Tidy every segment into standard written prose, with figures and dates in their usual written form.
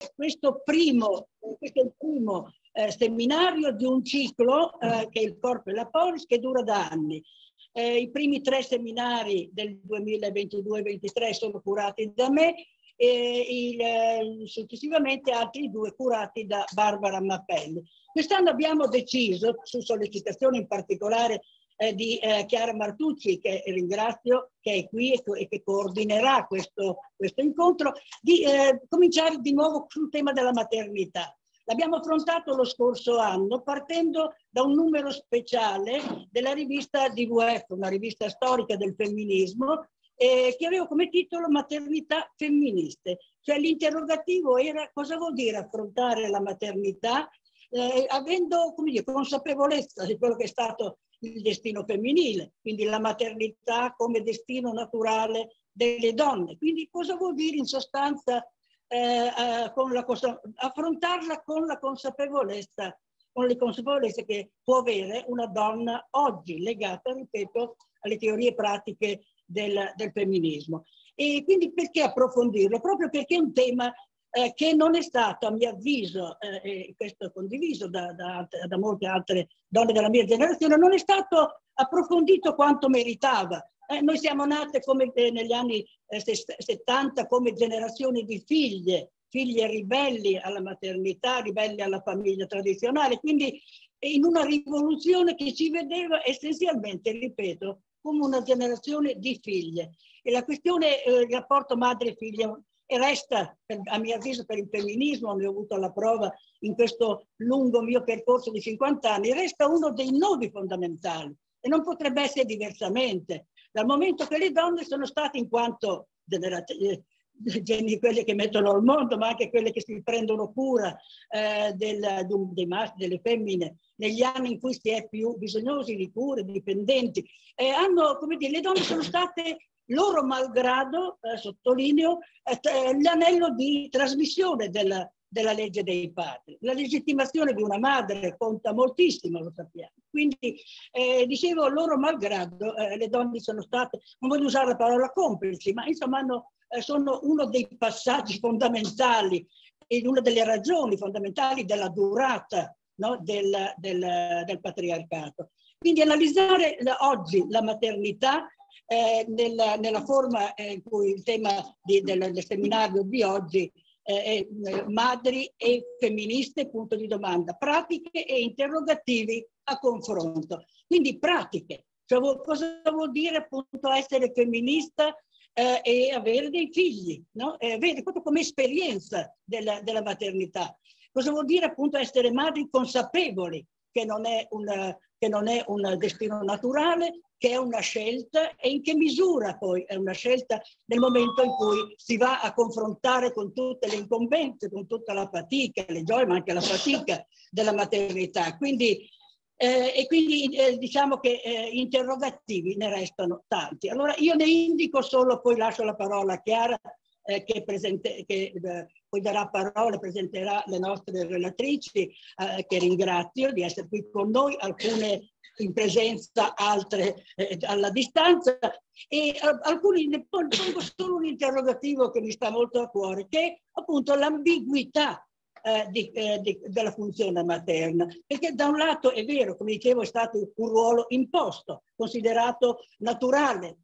questo è il primo seminario di un ciclo che è il Corpo e la Polis, che dura da anni. I primi 3 seminari del 2022-23 sono curati da me e successivamente altri 2 curati da Barbara Mappelli. Quest'anno abbiamo deciso, su sollecitazione in particolare di Chiara Martucci, che ringrazio, che è qui e che coordinerà questo incontro, di cominciare di nuovo sul tema della maternità. L'abbiamo affrontato lo scorso anno partendo da un numero speciale della rivista DVF, una rivista storica del femminismo, che aveva come titolo Maternità femministe. Cioè l'interrogativo era: cosa vuol dire affrontare la maternità avendo, come dire, consapevolezza di quello che è stato il destino femminile, quindi la maternità come destino naturale delle donne. Quindi cosa vuol dire in sostanza affrontarla con la consapevolezza, con le consapevolezze che può avere una donna oggi, legata, ripeto, alle teorie pratiche del femminismo. E quindi perché approfondirlo? Proprio perché è un tema che non è stato, a mio avviso, e questo è condiviso da molte altre donne della mia generazione, non è stato approfondito quanto meritava. Noi siamo nate come negli anni 70 come generazione di figlie ribelli alla maternità, ribelli alla famiglia tradizionale, quindi in una rivoluzione che ci vedeva essenzialmente, ripeto, come una generazione di figlie. E la questione, il rapporto madre-figlia, e resta, a mio avviso, per il femminismo, ne ho avuto la prova in questo lungo mio percorso di 50 anni, resta uno dei nodi fondamentali e non potrebbe essere diversamente, dal momento che le donne sono state, in quanto quelle che mettono al mondo, ma anche quelle che si prendono cura dei maschi, delle femmine, negli anni in cui si è più bisognosi di cure, dipendenti, come dire, le donne sono state, loro malgrado, sottolineo, l'anello di trasmissione della legge dei padri. La legittimazione di una madre conta moltissimo, lo sappiamo. Quindi, dicevo, loro malgrado, le donne sono state, non voglio usare la parola complici, ma insomma sono uno dei passaggi fondamentali e una delle ragioni fondamentali della durata, no, del patriarcato. Quindi analizzare oggi la maternità nella forma in cui il tema del seminario di oggi è madri e femministe, punto di domanda, pratiche e interrogativi a confronto. Quindi pratiche, cioè cosa vuol dire appunto essere femminista e avere dei figli, no? Avere proprio come esperienza della maternità. Cosa vuol dire appunto essere madri consapevoli che non è un destino naturale, che è una scelta, e in che misura poi è una scelta nel momento in cui si va a confrontare con tutte le incombenze, con tutta la fatica, le gioie, ma anche la fatica della maternità. Quindi, diciamo che interrogativi ne restano tanti. Allora io ne indico solo, poi lascio la parola a Chiara, che poi darà parola, presenterà le nostre relatrici, che ringrazio di essere qui con noi, alcune in presenza, altre alla distanza, e alcuni ne pongo solo un interrogativo che mi sta molto a cuore, che è appunto l'ambiguità della funzione materna, perché da un lato è vero, come dicevo, è stato un ruolo imposto, considerato naturale,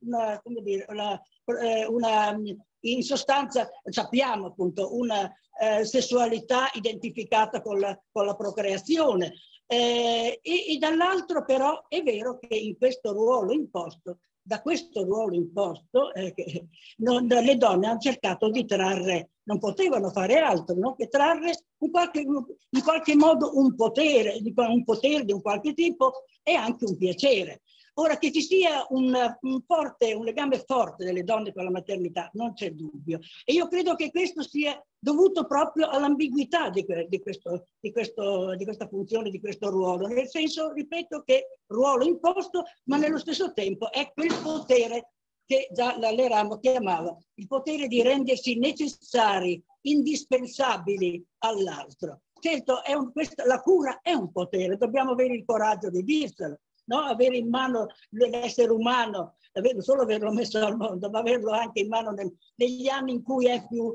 in sostanza sappiamo appunto una sessualità identificata con la procreazione, e dall'altro però è vero che in questo ruolo imposto, da questo ruolo imposto, le donne hanno cercato di trarre, non potevano fare altro, no? Che trarre in qualche modo un potere di un qualche tipo e anche un piacere. Ora, che ci sia un legame forte delle donne con la maternità, non c'è dubbio. E io credo che questo sia dovuto proprio all'ambiguità di questa funzione, di questo ruolo. Nel senso, ripeto, che ruolo imposto, ma nello stesso tempo è quel potere che già l'Eramo chiamava il potere di rendersi necessari, indispensabili all'altro. Certo, la cura è un potere, dobbiamo avere il coraggio di dirselo. no? Avere in mano l'essere umano, non solo averlo messo al mondo, ma averlo anche in mano negli anni in cui è più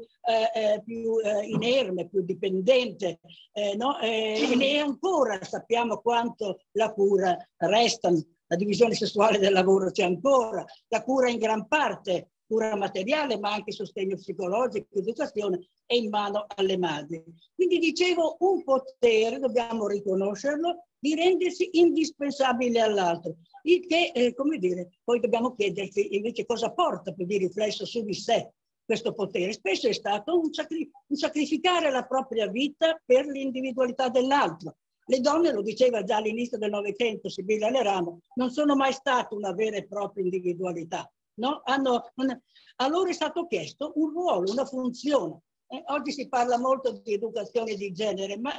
inerme, più dipendente, no? E ancora sappiamo quanto la cura resta, la divisione sessuale del lavoro c'è ancora, la cura in gran parte, cura materiale, ma anche sostegno psicologico, educazione, è in mano alle madri. Quindi dicevo, un potere, dobbiamo riconoscerlo, di rendersi indispensabile all'altro. Il che, come dire, poi dobbiamo chiederci invece cosa porta più di riflesso su di sé questo potere. Spesso è stato un sacrificare la propria vita per l'individualità dell'altro. Le donne, lo diceva già all'inizio del Novecento Sibilla Aleramo, non sono mai state una vera e propria individualità. No? A loro è stato chiesto un ruolo, una funzione. Oggi si parla molto di educazione di genere, ma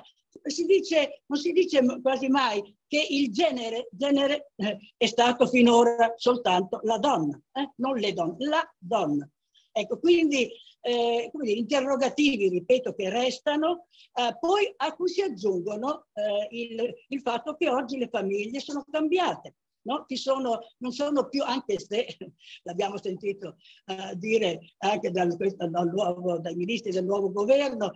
non si dice quasi mai che il genere è stato finora soltanto la donna, non le donne, la donna. Ecco, quindi come dire, interrogativi, ripeto, che restano, poi a cui si aggiungono il fatto che oggi le famiglie sono cambiate. No? Non sono più, anche se l'abbiamo sentito dire anche dai ministri del nuovo governo,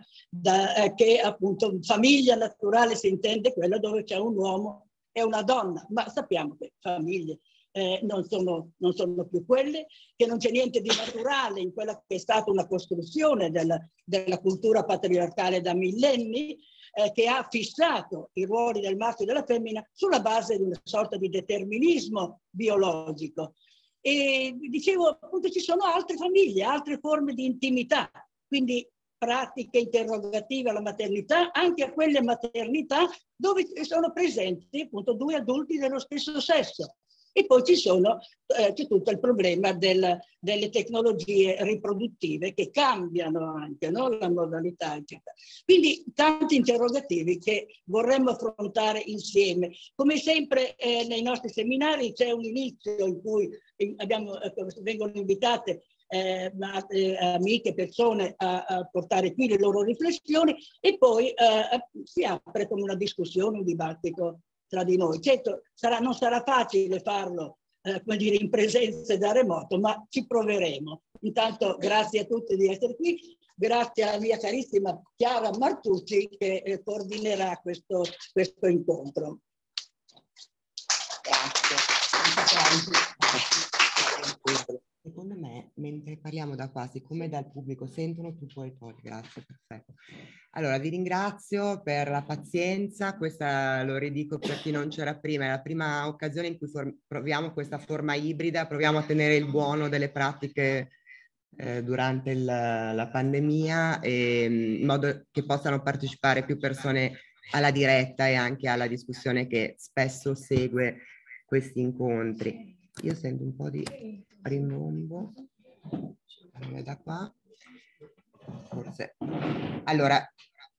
che appunto famiglia naturale si intende quella dove c'è un uomo e una donna, ma sappiamo che famiglie non sono più quelle, che non c'è niente di naturale in quella che è stata una costruzione della cultura patriarcale da millenni, che ha fissato i ruoli del maschio e della femmina sulla base di una sorta di determinismo biologico. E dicevo, appunto, ci sono altre famiglie, altre forme di intimità, quindi pratiche interrogative alla maternità, anche a quelle maternità dove sono presenti appunto due adulti dello stesso sesso. E poi c'è tutto il problema delle tecnologie riproduttive che cambiano anche, no? La modalità, eccetera. Quindi tanti interrogativi che vorremmo affrontare insieme. Come sempre nei nostri seminari c'è un inizio in cui vengono invitate amiche, persone a portare qui le loro riflessioni e poi si apre come una discussione, un dibattito tra di noi. Certo, non sarà facile farlo come dire, in presenza da remoto, ma ci proveremo. Intanto grazie a tutti di essere qui, grazie alla mia carissima Chiara Martucci che coordinerà questo incontro. Grazie. Secondo me, mentre parliamo da qua, siccome dal pubblico sentono, tu puoi togliere. Grazie, perfetto. Allora, vi ringrazio per la pazienza. Questa, lo ridico per chi non c'era prima, è la prima occasione in cui proviamo questa forma ibrida, proviamo a tenere il buono delle pratiche durante la pandemia, in modo che possano partecipare più persone alla diretta e anche alla discussione che spesso segue questi incontri. Io sento un po' di rimbombo. Da qua. Forse. Allora,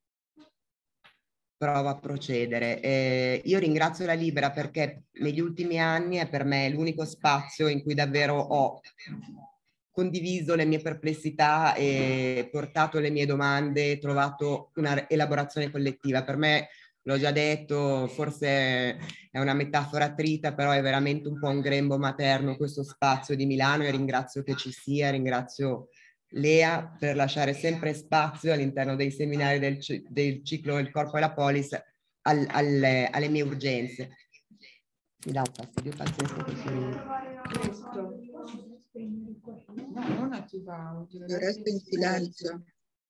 provo a procedere. Io ringrazio la Libera perché negli ultimi anni è per me l'unico spazio in cui davvero ho condiviso le mie perplessità e portato le mie domande, trovato una elaborazione collettiva. Per me, l'ho già detto, forse è una metafora trita, però è veramente un po' un grembo materno questo spazio di Milano e ringrazio che ci sia, ringrazio Lea per lasciare sempre spazio all'interno dei seminari del ciclo Il corpo e la polis alle mie urgenze. Mi dà un fastidio pazzesco questo. No, non attiva. Resto in silenzio.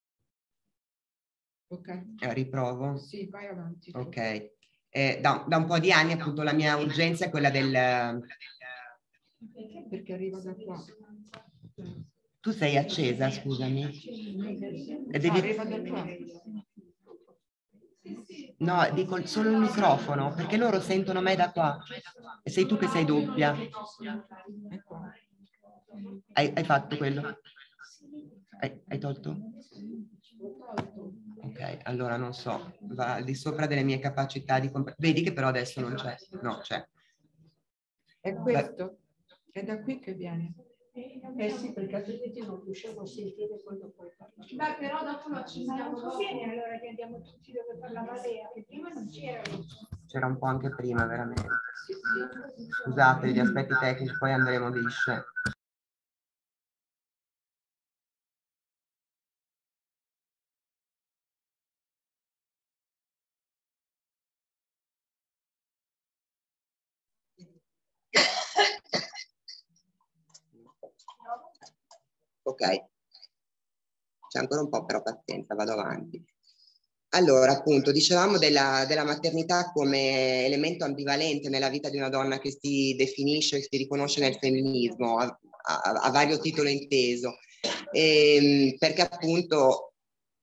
Ok. Riprovo? Sì, vai avanti. Ok. Da un po' di anni appunto la mia urgenza è quella del... Perché arriva da qua. Tu sei accesa, scusami. Arriva da qua. No, dico solo il microfono, perché loro sentono me da qua. E sei tu che sei doppia. Hai fatto quello? Hai tolto? Ok, allora non so, va al di sopra delle mie capacità di... Vedi che però adesso non c'è. No, c'è. È questo? È da qui che viene. Sì, perché altrimenti non riusciamo a sentire quando poi parlare. Beh, però dopo lo accendiamo bene, allora che andiamo tutti dove parlava Lea, che prima non c'erano. c'era un po' anche prima, veramente. Scusate, gli aspetti tecnici, poi andremo lisce. Ok, c'è ancora un po', però pazienza, vado avanti. Allora, appunto, dicevamo della maternità come elemento ambivalente nella vita di una donna che si definisce e si riconosce nel femminismo, a vario titolo inteso, perché appunto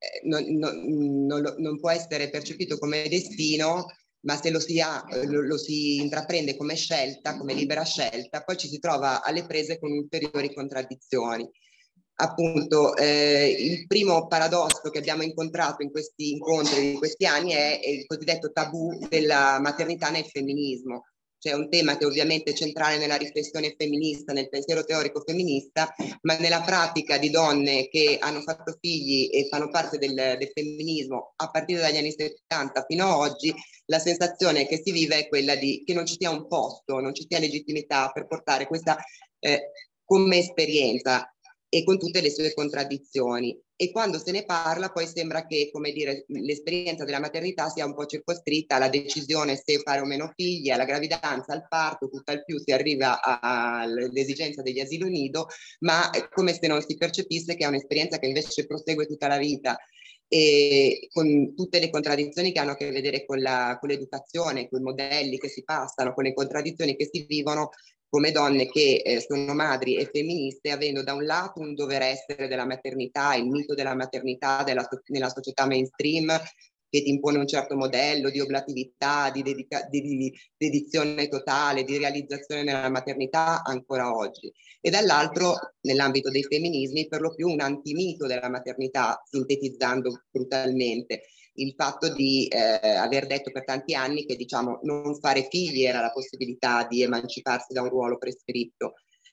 non può essere percepito come destino, ma se lo si intraprende come scelta, come libera scelta, poi ci si trova alle prese con ulteriori contraddizioni. Appunto, il primo paradosso che abbiamo incontrato in questi incontri di questi anni è il cosiddetto tabù della maternità nel femminismo. Cioè un tema che ovviamente è centrale nella riflessione femminista, nel pensiero teorico femminista, ma nella pratica di donne che hanno fatto figli e fanno parte del femminismo a partire dagli anni 70 fino ad oggi, la sensazione che si vive è quella di che non ci sia un posto, non ci sia legittimità per portare questa come esperienza e con tutte le sue contraddizioni. E quando se ne parla poi sembra che, come dire, l'esperienza della maternità sia un po' circoscritta alla decisione se fare o meno figli, alla gravidanza, al parto, tutto al più si arriva all'esigenza degli asili nido, ma è come se non si percepisse che è un'esperienza che invece prosegue tutta la vita, e con tutte le contraddizioni che hanno a che vedere con l'educazione, con i modelli che si passano, con le contraddizioni che si vivono come donne che sono madri e femministe, avendo da un lato un dover essere della maternità, il mito della maternità nella società mainstream, che ti impone un certo modello di oblatività, di dedizione totale, di realizzazione nella maternità ancora oggi. E dall'altro, nell'ambito dei femminismi, per lo più un antimito della maternità, sintetizzando brutalmente. Il fatto di aver detto per tanti anni che, diciamo, non fare figli era la possibilità di emanciparsi da un ruolo prescritto.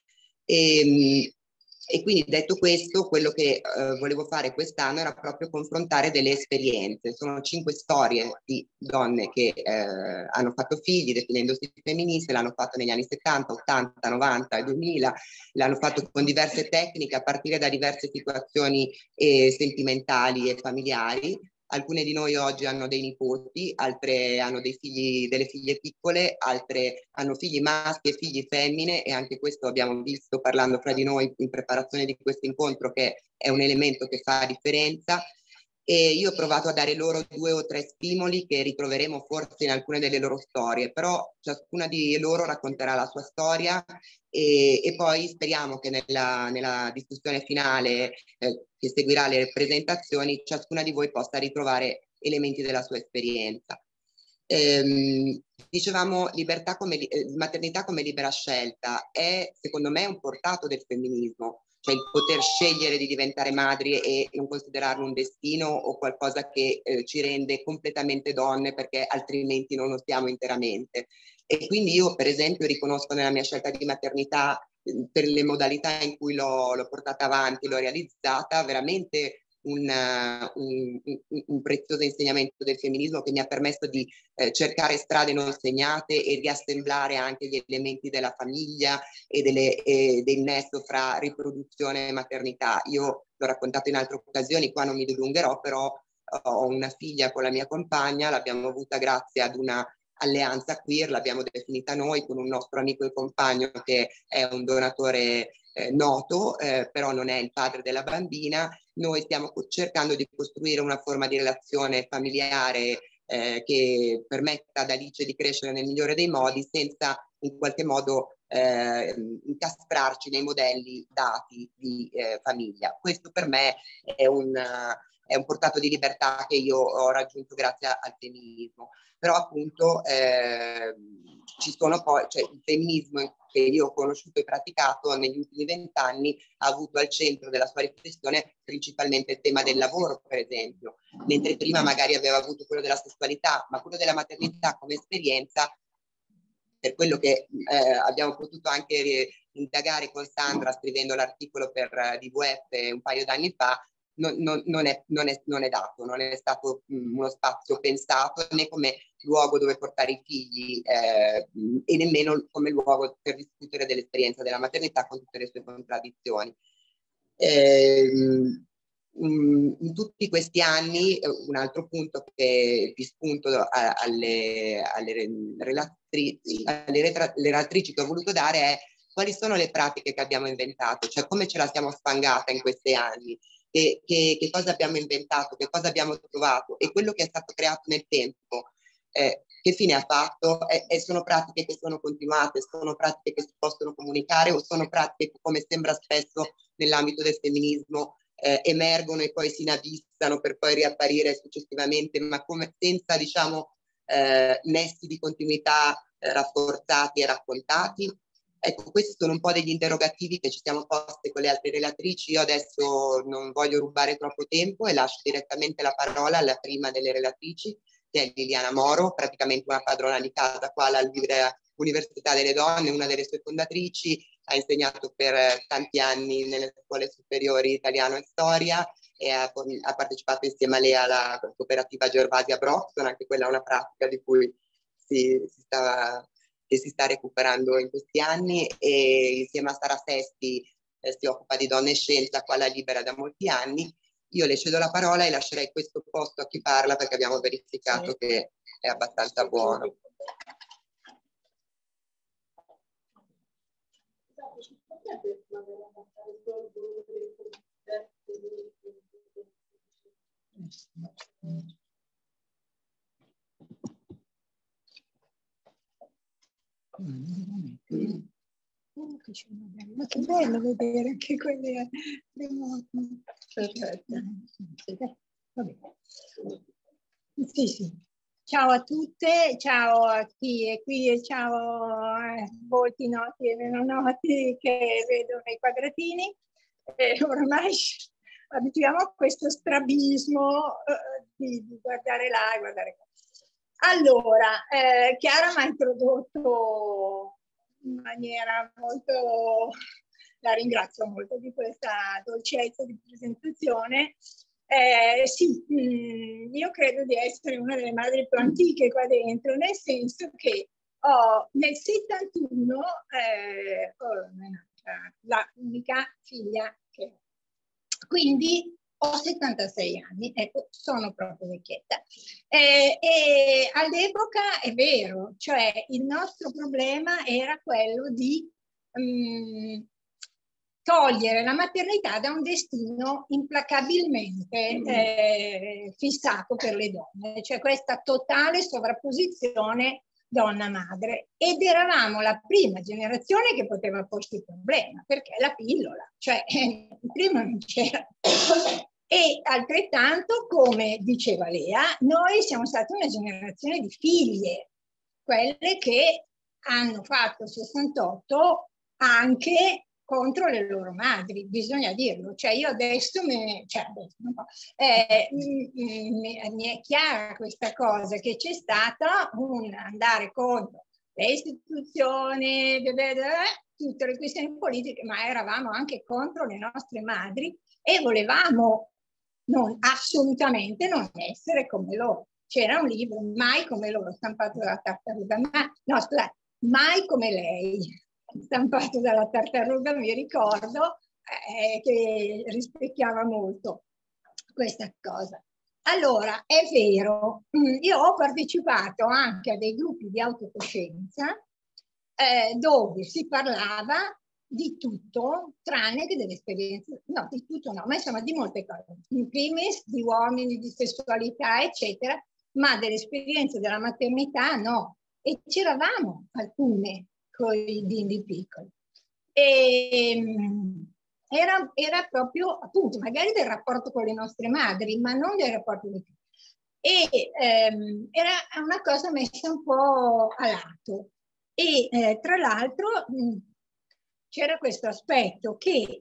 E quindi, detto questo, quello che volevo fare quest'anno era proprio confrontare delle esperienze. Sono 5 storie di donne che hanno fatto figli definendosi femministe, l'hanno fatto negli anni 70, 80, 90 e 2000, l'hanno fatto con diverse tecniche a partire da diverse situazioni sentimentali e familiari. Alcune di noi oggi hanno dei nipoti, altre hanno dei figli, delle figlie piccole, altre hanno figli maschi e figli femmine, e anche questo abbiamo visto parlando fra di noi in preparazione di questo incontro, che è un elemento che fa differenza. E io ho provato a dare loro 2 o 3 stimoli che ritroveremo forse in alcune delle loro storie, però ciascuna di loro racconterà la sua storia, e poi speriamo che nella discussione finale che seguirà le presentazioni, ciascuna di voi possa ritrovare elementi della sua esperienza. Dicevamo maternità come libera scelta è secondo me un portato del femminismo, cioè il poter scegliere di diventare madri e non considerarlo un destino o qualcosa che ci rende completamente donne, perché altrimenti non lo siamo interamente. E quindi io per esempio riconosco nella mia scelta di maternità, per le modalità in cui l'ho portata avanti, l'ho realizzata, veramente un prezioso insegnamento del femminismo che mi ha permesso di cercare strade non segnate e riassemblare anche gli elementi della famiglia e del nesso fra riproduzione e maternità. Io l'ho raccontato in altre occasioni, qua non mi dilungherò, però ho una figlia con la mia compagna, l'abbiamo avuta grazie ad una alleanza queer, l'abbiamo definita noi, con un nostro amico e compagno che è un donatore noto, però non è il padre della bambina. Noi stiamo cercando di costruire una forma di relazione familiare che permetta ad Alice di crescere nel migliore dei modi, senza in qualche modo incastrarci nei modelli dati di famiglia. Questo per me è un portato di libertà che io ho raggiunto grazie al femminismo. Però appunto ci sono poi, cioè il femminismo che io ho conosciuto e praticato negli ultimi 20 anni ha avuto al centro della sua riflessione principalmente il tema del lavoro, per esempio, mentre prima magari aveva avuto quello della sessualità, ma quello della maternità come esperienza, per quello che abbiamo potuto anche indagare con Sandra scrivendo l'articolo per DVF un paio d'anni fa, non è dato, non è stato uno spazio pensato né come luogo dove portare i figli e nemmeno come luogo per discutere dell'esperienza della maternità con tutte le sue contraddizioni. In tutti questi anni, un altro punto che di spunto alle relatrici che ho voluto dare è quali sono le pratiche che abbiamo inventato, cioè come ce la siamo sfangata in questi anni, che cosa abbiamo inventato, che cosa abbiamo trovato e quello che è stato creato nel tempo, che fine ha fatto, sono pratiche che sono continuate, sono pratiche che si possono comunicare o sono pratiche che, come sembra spesso nell'ambito del femminismo, emergono e poi si inabissano per poi riapparire successivamente, ma come senza, diciamo, nessi di continuità rafforzati e raccontati. Ecco, questi sono un po' degli interrogativi che ci siamo posti con le altre relatrici. Io adesso non voglio rubare troppo tempo e lascio direttamente la parola alla prima delle relatrici, che è Liliana Moro, praticamente una padrona di casa qua alla Libera Università delle Donne, una delle sue fondatrici, ha insegnato per tanti anni nelle scuole superiori italiano e storia e ha partecipato insieme a lei alla cooperativa Gervasia Broxton, anche quella è una pratica di cui si sta recuperando in questi anni, e insieme a Sara Sesti si occupa di donne e scienza qua alla Libera da molti anni. Io le cedo la parola e lascerei questo posto a chi parla perché abbiamo verificato che è abbastanza buono. Ma che bello vedere anche quelle remoti. Perfetto. Sì, sì. Ciao a tutte, ciao a chi è qui e ciao a volti noti e meno noti che vedo nei quadratini. Ormai abituiamo a questo strabismo di guardare là e guardare qua. Allora, Chiara mi ha introdotto in maniera molto, la ringrazio molto di questa dolcezza di presentazione. Sì, io credo di essere una delle madri più antiche qua dentro, nel senso che nel 71 l'unica figlia che ho. Quindi ho 76 anni, ecco, sono proprio vecchietta. E all'epoca è vero, cioè il nostro problema era quello di togliere la maternità da un destino implacabilmente fissato per le donne, cioè questa totale sovrapposizione donna-madre. Ed eravamo la prima generazione che poteva porsi il problema, perché la pillola, cioè prima non c'era. E altrettanto, come diceva Lea, noi siamo stati una generazione di figlie, quelle che hanno fatto 68 anche contro le loro madri, bisogna dirlo. Cioè io adesso mi è chiara questa cosa, che c'è stata un andare contro le istituzioni, tutte le questioni politiche, ma eravamo anche contro le nostre madri e volevamo assolutamente non essere come loro. C'era un libro, Mai come loro, stampato dalla Tartaruga, Mai come lei, stampato dalla Tartaruga, mi ricordo che rispecchiava molto questa cosa. Allora, è vero, io ho partecipato anche a dei gruppi di autocoscienza dove si parlava di tutto, tranne che delle esperienze, no, di tutto no, ma insomma di molte cose, in primis di uomini, di sessualità, eccetera, ma delle esperienze della maternità no. E c'eravamo alcune con i bimbi piccoli. E era proprio, appunto, magari del rapporto con le nostre madri, ma non del rapporto con i figli. E era una cosa messa un po' a lato. E tra l'altro c'era questo aspetto che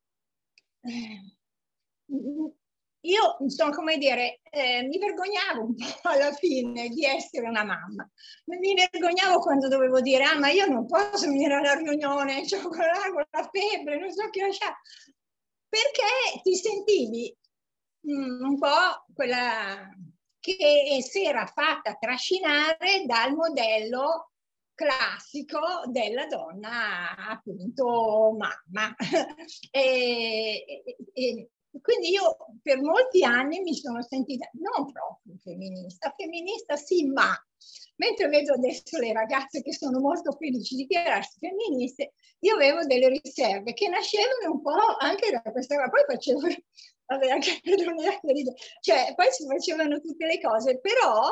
io, insomma, come dire, mi vergognavo un po' alla fine di essere una mamma. Mi vergognavo quando dovevo dire, ma io non posso venire alla riunione, ho con la febbre, non so che lasciare. Perché ti sentivi un po' quella che si era fatta trascinare dal modello classico della donna, appunto, mamma. Quindi io per molti anni mi sono sentita non proprio femminista sì, ma mentre vedo adesso le ragazze che sono molto felici di dichiararsi femministe, io avevo delle riserve che nascevano un po' anche da questa cosa. Poi facevo, vabbè, anche cioè, poi si facevano tutte le cose, però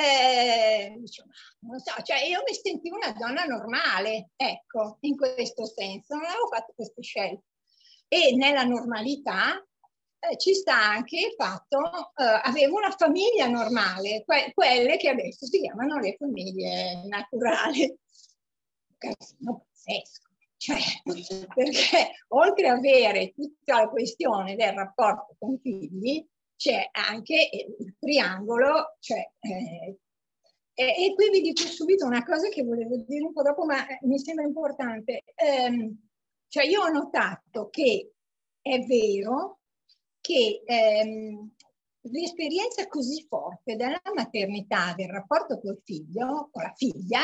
non so, cioè io mi sentivo una donna normale, ecco, in questo senso, non avevo fatto queste scelte. E nella normalità ci sta anche il fatto, avevo una famiglia normale, quelle che adesso si chiamano le famiglie naturali. Casino pazzesco, cioè, perché oltre ad avere tutta la questione del rapporto con i figli, c'è anche il triangolo, cioè, e qui vi dico subito una cosa che volevo dire un po' dopo, ma mi sembra importante. Cioè io ho notato che è vero che l'esperienza così forte della maternità, del rapporto col figlio, con la figlia,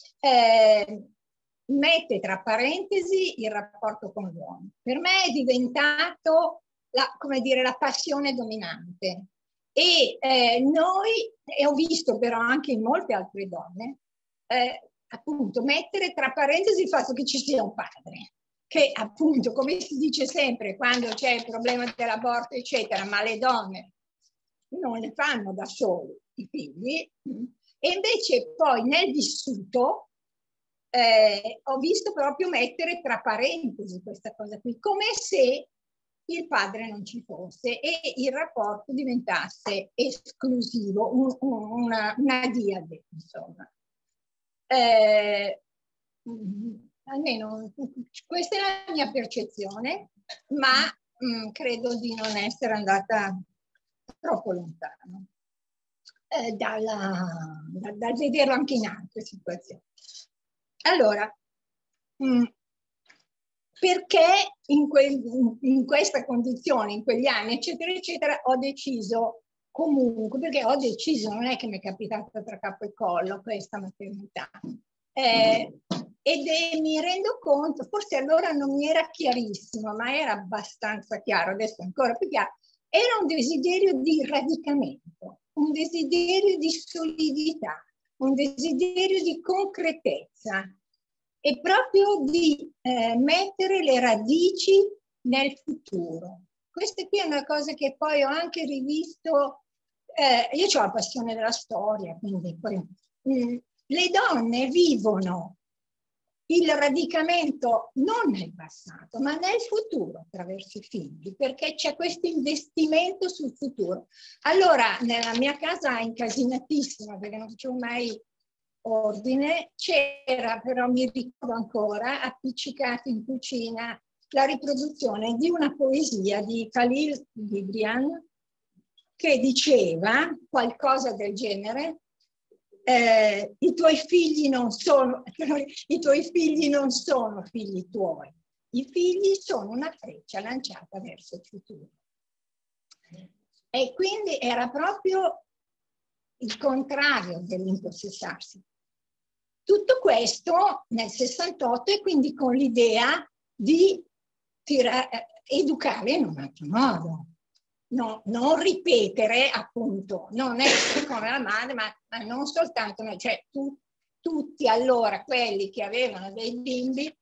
mette tra parentesi il rapporto con l'uomo. Per me è diventato come dire, la passione dominante. E noi, e ho visto però anche in molte altre donne, appunto mettere tra parentesi il fatto che ci sia un padre, che appunto, come si dice sempre, quando c'è il problema dell'aborto, eccetera, ma le donne non le fanno da sole i figli, e invece poi nel vissuto ho visto proprio mettere tra parentesi questa cosa qui, come se il padre non ci fosse e il rapporto diventasse esclusivo, una diade, insomma. Almeno questa è la mia percezione, ma credo di non essere andata troppo lontano dal vederlo anche in altre situazioni. Allora, perché in questa condizione, in quegli anni, eccetera, eccetera, ho deciso comunque, perché ho deciso, non è che mi è capitata tra capo e collo questa maternità, mi rendo conto, forse allora non mi era chiarissimo, ma era abbastanza chiaro, adesso è ancora più chiaro, era un desiderio di radicamento, un desiderio di solidità, un desiderio di concretezza e proprio di mettere le radici nel futuro. Questa qui è una cosa che poi ho anche rivisto, io ho la passione della storia, quindi poi, le donne vivono il radicamento non nel passato, ma nel futuro attraverso i figli, perché c'è questo investimento sul futuro. Allora, nella mia casa incasinatissima, perché non facevo mai ordine, c'era, però mi ricordo ancora, appiccicato in cucina, la riproduzione di una poesia di Khalil Gibran che diceva qualcosa del genere: i tuoi figli non sono figli tuoi, i figli sono una freccia lanciata verso il futuro. E quindi era proprio il contrario dell'impossessarsi. Tutto questo nel 68 e quindi con l'idea di educare in un altro modo. No, non ripetere, appunto, non essere come la madre, ma non soltanto noi, cioè tutti allora quelli che avevano dei bimbi,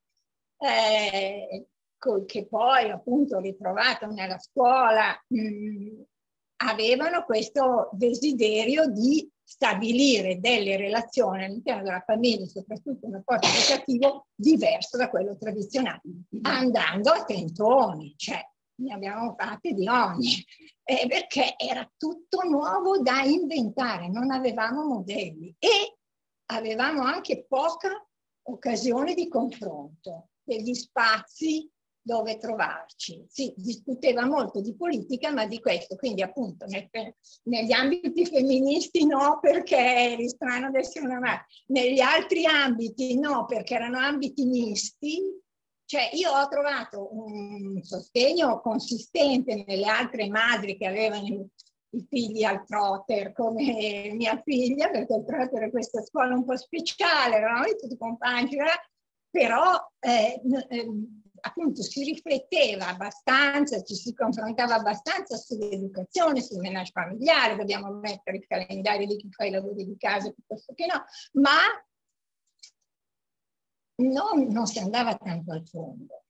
che poi appunto ritrovato nella scuola, avevano questo desiderio di stabilire delle relazioni all'interno della famiglia, soprattutto un rapporto educativo diverso da quello tradizionale, andando a tentoni, cioè ne abbiamo fatte di ogni, perché era tutto nuovo da inventare, non avevamo modelli e avevamo anche poca occasione di confronto, degli spazi dove trovarci. Si discuteva molto di politica, ma di questo, quindi appunto negli ambiti femministi no, perché eri strano ad essere una madre, negli altri ambiti no, perché erano ambiti misti, cioè io ho trovato un sostegno consistente nelle altre madri che avevano i figli al Trotter come mia figlia, perché il Trotter è questa scuola un po' speciale, eravamo tutti compagni, però appunto si rifletteva abbastanza, ci si confrontava abbastanza sull'educazione, sul menage familiare, dobbiamo mettere il calendario di chi fa i lavori di casa piuttosto che no, ma non si andava tanto al fondo.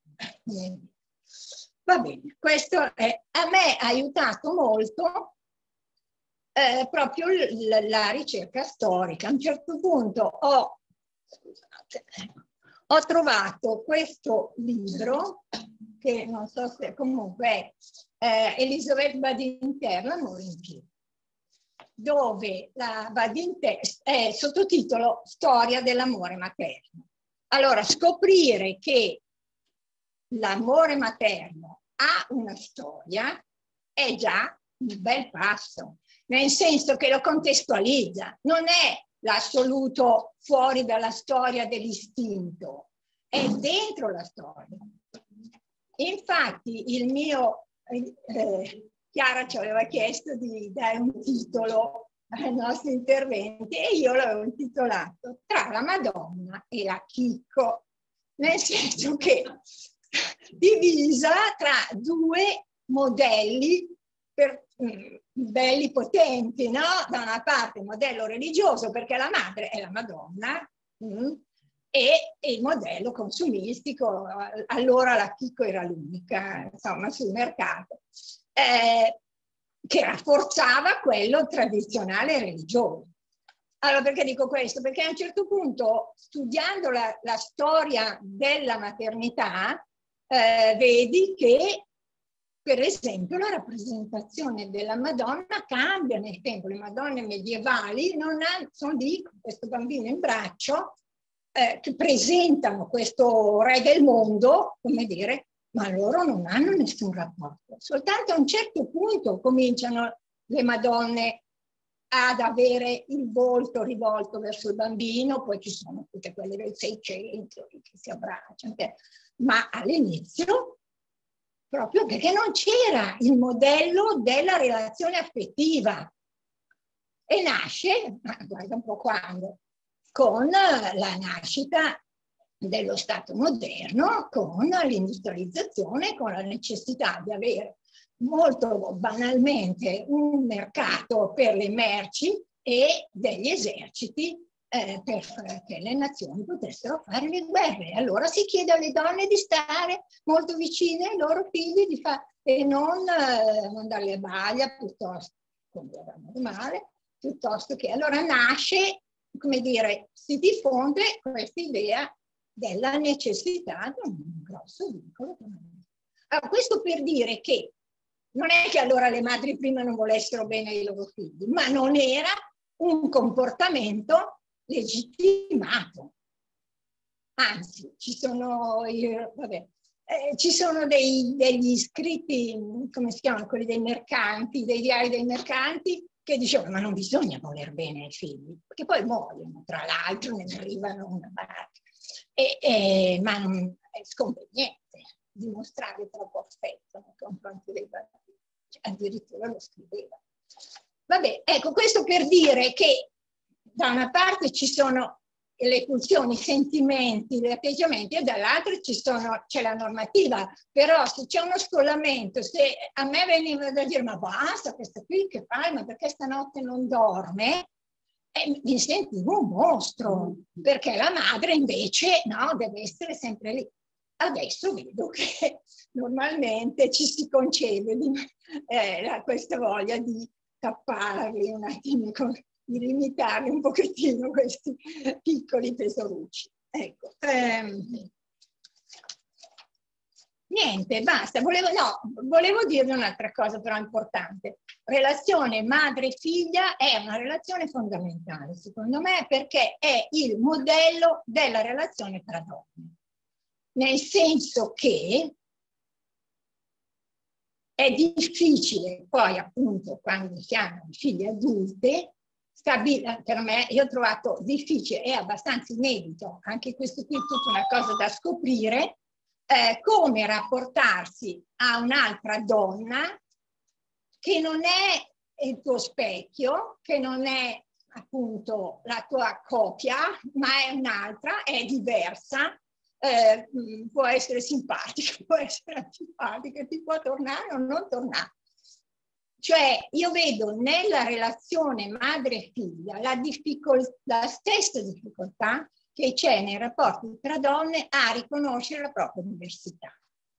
Va bene, questo a me ha aiutato molto proprio la ricerca storica. A un certo punto ho trovato questo libro, che non so se comunque è Elisabeth Badinter, L'amore in piedi, dove la Badinter è sottotitolo Storia dell'amore materno. Allora, scoprire che l'amore materno ha una storia è già un bel passo, nel senso che lo contestualizza, non è l'assoluto fuori dalla storia dell'istinto, è dentro la storia. Infatti il mio, Chiara ci aveva chiesto di dare un titolo ai nostri interventi e io l'avevo intitolato Tra la Madonna e la Chicco, nel senso che divisa tra due modelli belli potenti, no? Da una parte il modello religioso, perché la madre è la Madonna, e il modello consumistico, allora la Chicco era l'unica, insomma, sul mercato, che rafforzava quello tradizionale religioso. Allora, perché dico questo? Perché a un certo punto, studiando la storia della maternità, vedi che, per esempio, la rappresentazione della Madonna cambia nel tempo. Le Madonne medievali sono lì con questo bambino in braccio, che presentano questo re del mondo, come dire, ma loro non hanno nessun rapporto. Soltanto a un certo punto cominciano le Madonne ad avere il volto rivolto verso il bambino, poi ci sono tutte quelle del 600 che si abbracciano, ma all'inizio proprio perché non c'era il modello della relazione affettiva e nasce, guarda un po' quando, con la nascita dello Stato moderno, con l'industrializzazione, con la necessità di avere molto banalmente un mercato per le merci e degli eserciti perché le nazioni potessero fare le guerre. Allora si chiede alle donne di stare molto vicine ai loro figli e non mandarli a baglia piuttosto, come era normale, piuttosto che... Allora nasce, come dire, si diffonde questa idea della necessità di un grosso vincolo. Allora, questo per dire che non è che allora le madri prima non volessero bene ai loro figli, ma non era un comportamento legittimato. Anzi, ci sono degli scritti, come si chiamano, quelli dei mercanti, dei diari dei mercanti, che dicevano ma non bisogna voler bene ai figli, perché poi muoiono, tra l'altro ne arrivano una barca. Ma non è sconveniente dimostrare troppo affetto nei confronti dei bambini, addirittura lo scriveva. Vabbè, ecco, questo per dire che da una parte ci sono le pulsioni, i sentimenti, gli atteggiamenti, e dall'altra c'è la normativa. Però se c'è uno scollamento, se a me veniva da dire ma basta, questa qui che fai, ma perché stanotte non dorme? Mi sentivo un mostro, perché la madre invece no, deve essere sempre lì. Adesso vedo che normalmente ci si concede questa voglia di tapparli un attimo, di limitarli un pochettino questi piccoli tesorucci. Ecco. Niente, basta. Volevo dirvi un'altra cosa però importante. Relazione madre-figlia è una relazione fondamentale, secondo me, perché è il modello della relazione tra donne. Nel senso che è difficile poi, appunto, quando si hanno figlie adulte, per me, io ho trovato difficile e abbastanza inedito, anche questo qui è tutta una cosa da scoprire, come rapportarsi a un'altra donna che non è il tuo specchio, che non è appunto la tua copia, ma è un'altra, è diversa, può essere simpatica, può essere antipatica, ti può tornare o non tornare. Cioè io vedo nella relazione madre-figlia la stessa difficoltà che c'è nei rapporti tra donne a riconoscere la propria diversità,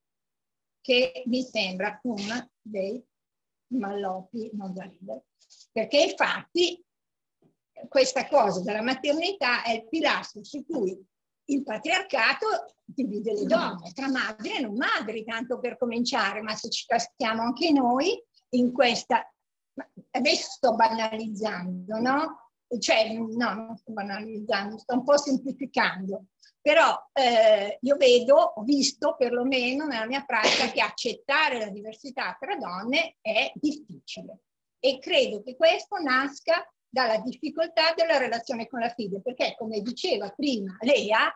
che mi sembra uno dei mallopi non da ridere, perché infatti questa cosa della maternità è il pilastro su cui il patriarcato divide le donne tra madri e non madri, tanto per cominciare, ma se ci caschiamo anche noi in questa, adesso sto banalizzando, no? Cioè, no, non sto banalizzando, sto un po' semplificando, però io ho visto perlomeno nella mia pratica che accettare la diversità tra donne è difficile e credo che questo nasca dalla difficoltà della relazione con la figlia, perché come diceva prima Lea,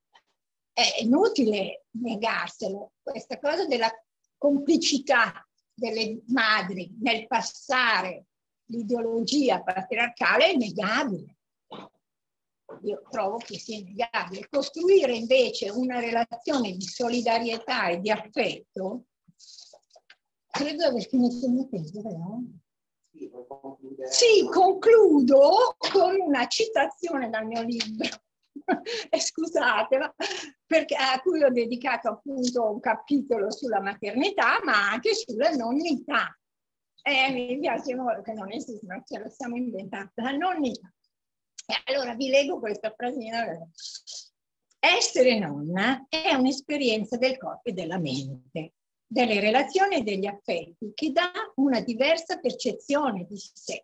è inutile negarselo, questa cosa della complicità delle madri nel passare l'ideologia patriarcale è innegabile. Io trovo che sia innegabile. Costruire invece una relazione di solidarietà e di affetto, credo di aver finito il mio tempo, vero? Sì, concludo con una citazione dal mio libro, scusate, a cui ho dedicato appunto un capitolo sulla maternità, ma anche sulla nonnità. Mi piace molto che non esiste, ma ce la siamo inventata, la nonnità. E allora vi leggo questa frasina. Essere nonna è un'esperienza del corpo e della mente, delle relazioni e degli affetti, che dà una diversa percezione di sé,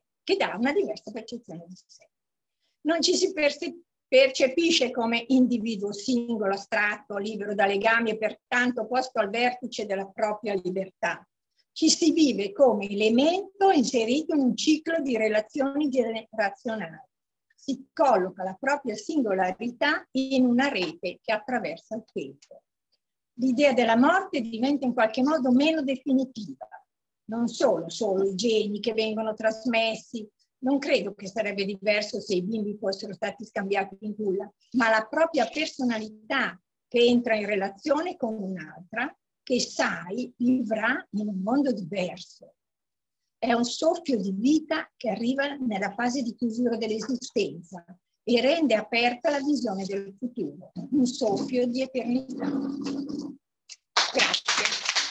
Non ci si percepisce come individuo singolo, astratto, libero da legami e pertanto posto al vertice della propria libertà. Ci si vive come elemento inserito in un ciclo di relazioni generazionali. Si colloca la propria singolarità in una rete che attraversa il tempo. L'idea della morte diventa in qualche modo meno definitiva. Non solo i geni che vengono trasmessi, non credo che sarebbe diverso se i bimbi fossero stati scambiati in culla, ma la propria personalità che entra in relazione con un'altra, che sai vivrà in un mondo diverso. È un soffio di vita che arriva nella fase di chiusura dell'esistenza e rende aperta la visione del futuro, un soffio di eternità. Grazie.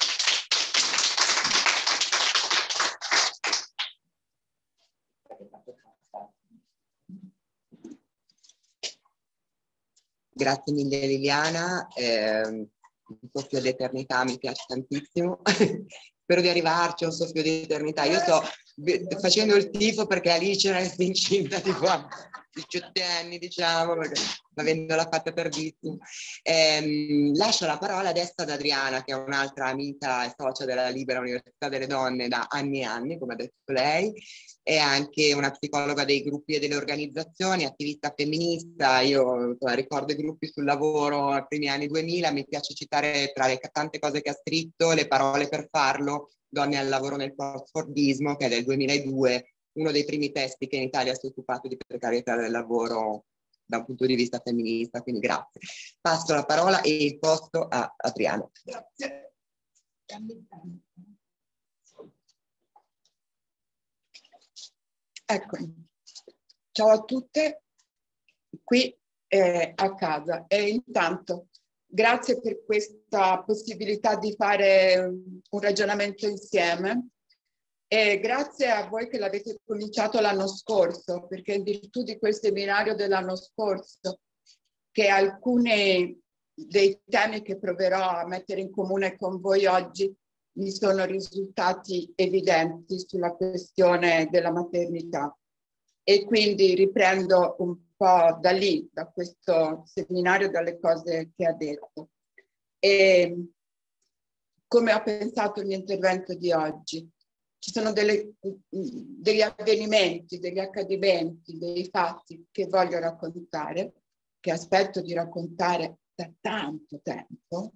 Grazie mille Liliana, un soffio d'eternità mi piace tantissimo. Spero di arrivarci a un soffio di eternità. Io sto facendo il tifo perché Alice resta incinta tipo a 18 anni, diciamo, perché avendola fatta tardissimo. Lascio la parola adesso ad Adriana, che è un'altra amica e socia della Libera Università delle Donne da anni e anni, come ha detto lei. È anche una psicologa dei gruppi e delle organizzazioni, attivista femminista. Io ricordo i gruppi sul lavoro ai primi anni 2000, mi piace citare tra le tante cose che ha scritto Le parole per farlo, Donne al lavoro nel post-fordismo, che è del 2002, uno dei primi testi che in Italia si è occupato di precarietà del lavoro da un punto di vista femminista, quindi grazie. Passo la parola e il posto a Adriana. Grazie. Ecco, ciao a tutte, qui a casa. E intanto grazie per questa possibilità di fare un ragionamento insieme e grazie a voi che l'avete cominciato l'anno scorso, perché in virtù di quel seminario dell'anno scorso, che alcuni dei temi che proverò a mettere in comune con voi oggi mi sono risultati evidenti sulla questione della maternità. E quindi riprendo un po' da lì, da questo seminario, dalle cose che ha detto. E come ho pensato il mio intervento di oggi? Ci sono degli avvenimenti, degli accadimenti, dei fatti che voglio raccontare, che aspetto di raccontare da tanto tempo,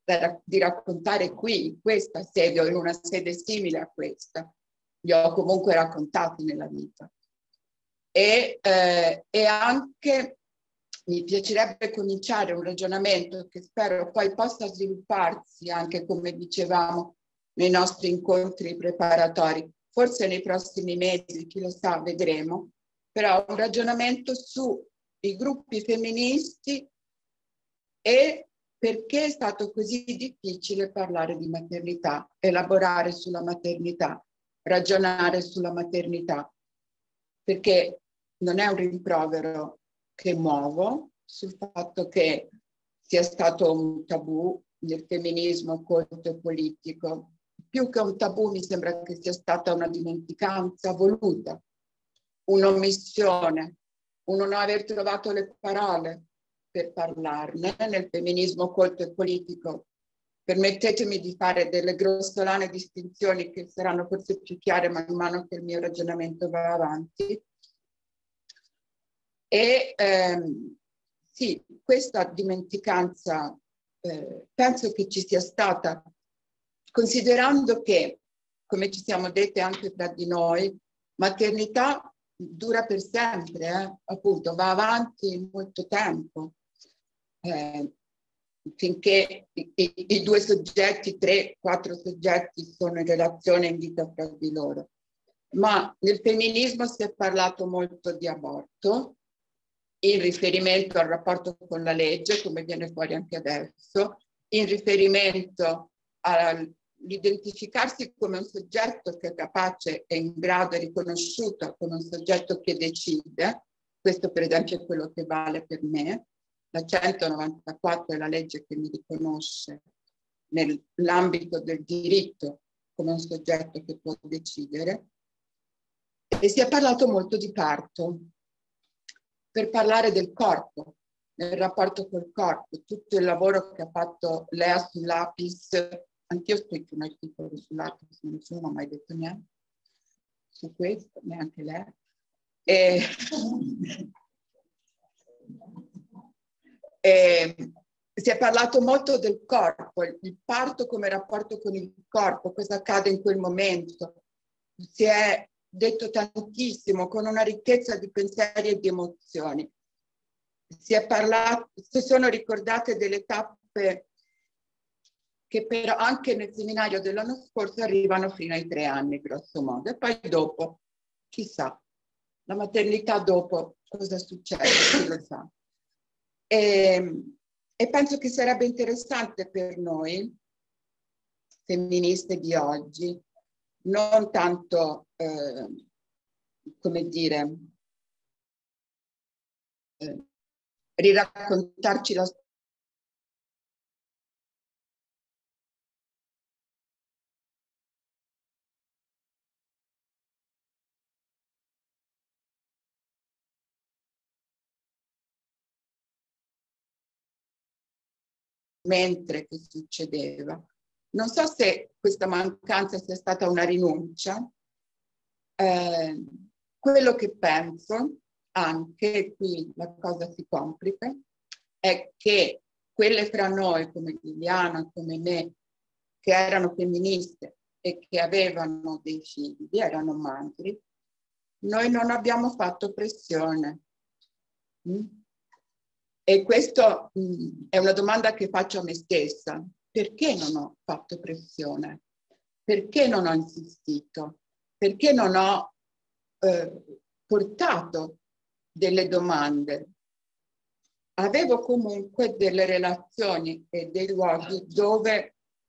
di raccontare qui, in questa sede o in una sede simile a questa. Li ho comunque raccontati nella vita. E anche mi piacerebbe cominciare un ragionamento che spero poi possa svilupparsi anche, come dicevamo, nei nostri incontri preparatori. Forse nei prossimi mesi, chi lo sa, vedremo, però un ragionamento sui gruppi femministi e perché è stato così difficile parlare di maternità, elaborare sulla maternità, ragionare sulla maternità, perché non è un rimprovero che muovo sul fatto che sia stato un tabù nel femminismo colto e politico. Più che un tabù mi sembra che sia stata una dimenticanza voluta, un'omissione, un non aver trovato le parole per parlarne nel femminismo colto e politico. Permettetemi di fare delle grossolane distinzioni che saranno forse più chiare man mano che il mio ragionamento va avanti. E sì, questa dimenticanza penso che ci sia stata, considerando che, come ci siamo dette anche tra di noi, maternità dura per sempre, appunto, va avanti molto tempo, finché i due soggetti, 3-4 soggetti sono in relazione in vita fra di loro. Ma nel femminismo si è parlato molto di aborto, in riferimento al rapporto con la legge, come viene fuori anche adesso, in riferimento all'identificarsi come un soggetto che è capace e in grado, è riconosciuto come un soggetto che decide. Questo per esempio è quello che vale per me. La 194 è la legge che mi riconosce nell'ambito del diritto come un soggetto che può decidere. E si è parlato molto di parto, per parlare del corpo, del rapporto col corpo, tutto il lavoro che ha fatto Lea sull'Apis. Anch'io ho scritto un articolo sull'Apis, nessuno mi ha mai detto niente su questo, neanche lei. Si è parlato molto del corpo, il parto come rapporto con il corpo, cosa accade in quel momento. Si è detto tantissimo, con una ricchezza di pensieri e di emozioni. Si sono ricordate delle tappe che però anche nel seminario dell'anno scorso arrivano fino ai 3 anni, grosso modo. E poi dopo, chissà, la maternità dopo cosa succede, chi lo sa. E penso che sarebbe interessante per noi, femministe di oggi, non tanto, come dire, riraccontarci la storia, mentre che succedeva. Non so se questa mancanza sia stata una rinuncia. Quello che penso, anche qui la cosa si complica, è che quelle fra noi, come Liliana, come me, che erano femministe e che avevano dei figli, erano madri, noi non abbiamo fatto pressione. E questa è una domanda che faccio a me stessa. Perché non ho fatto pressione? Perché non ho insistito? Perché non ho portato delle domande? Avevo comunque delle relazioni e dei luoghi dove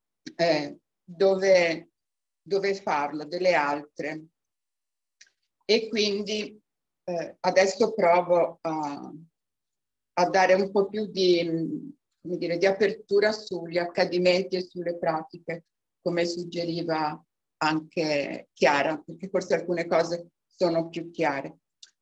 farlo, delle altre. E quindi adesso provo a dare un po' più di apertura sugli accadimenti e sulle pratiche, come suggeriva anche Chiara, perché forse alcune cose sono più chiare.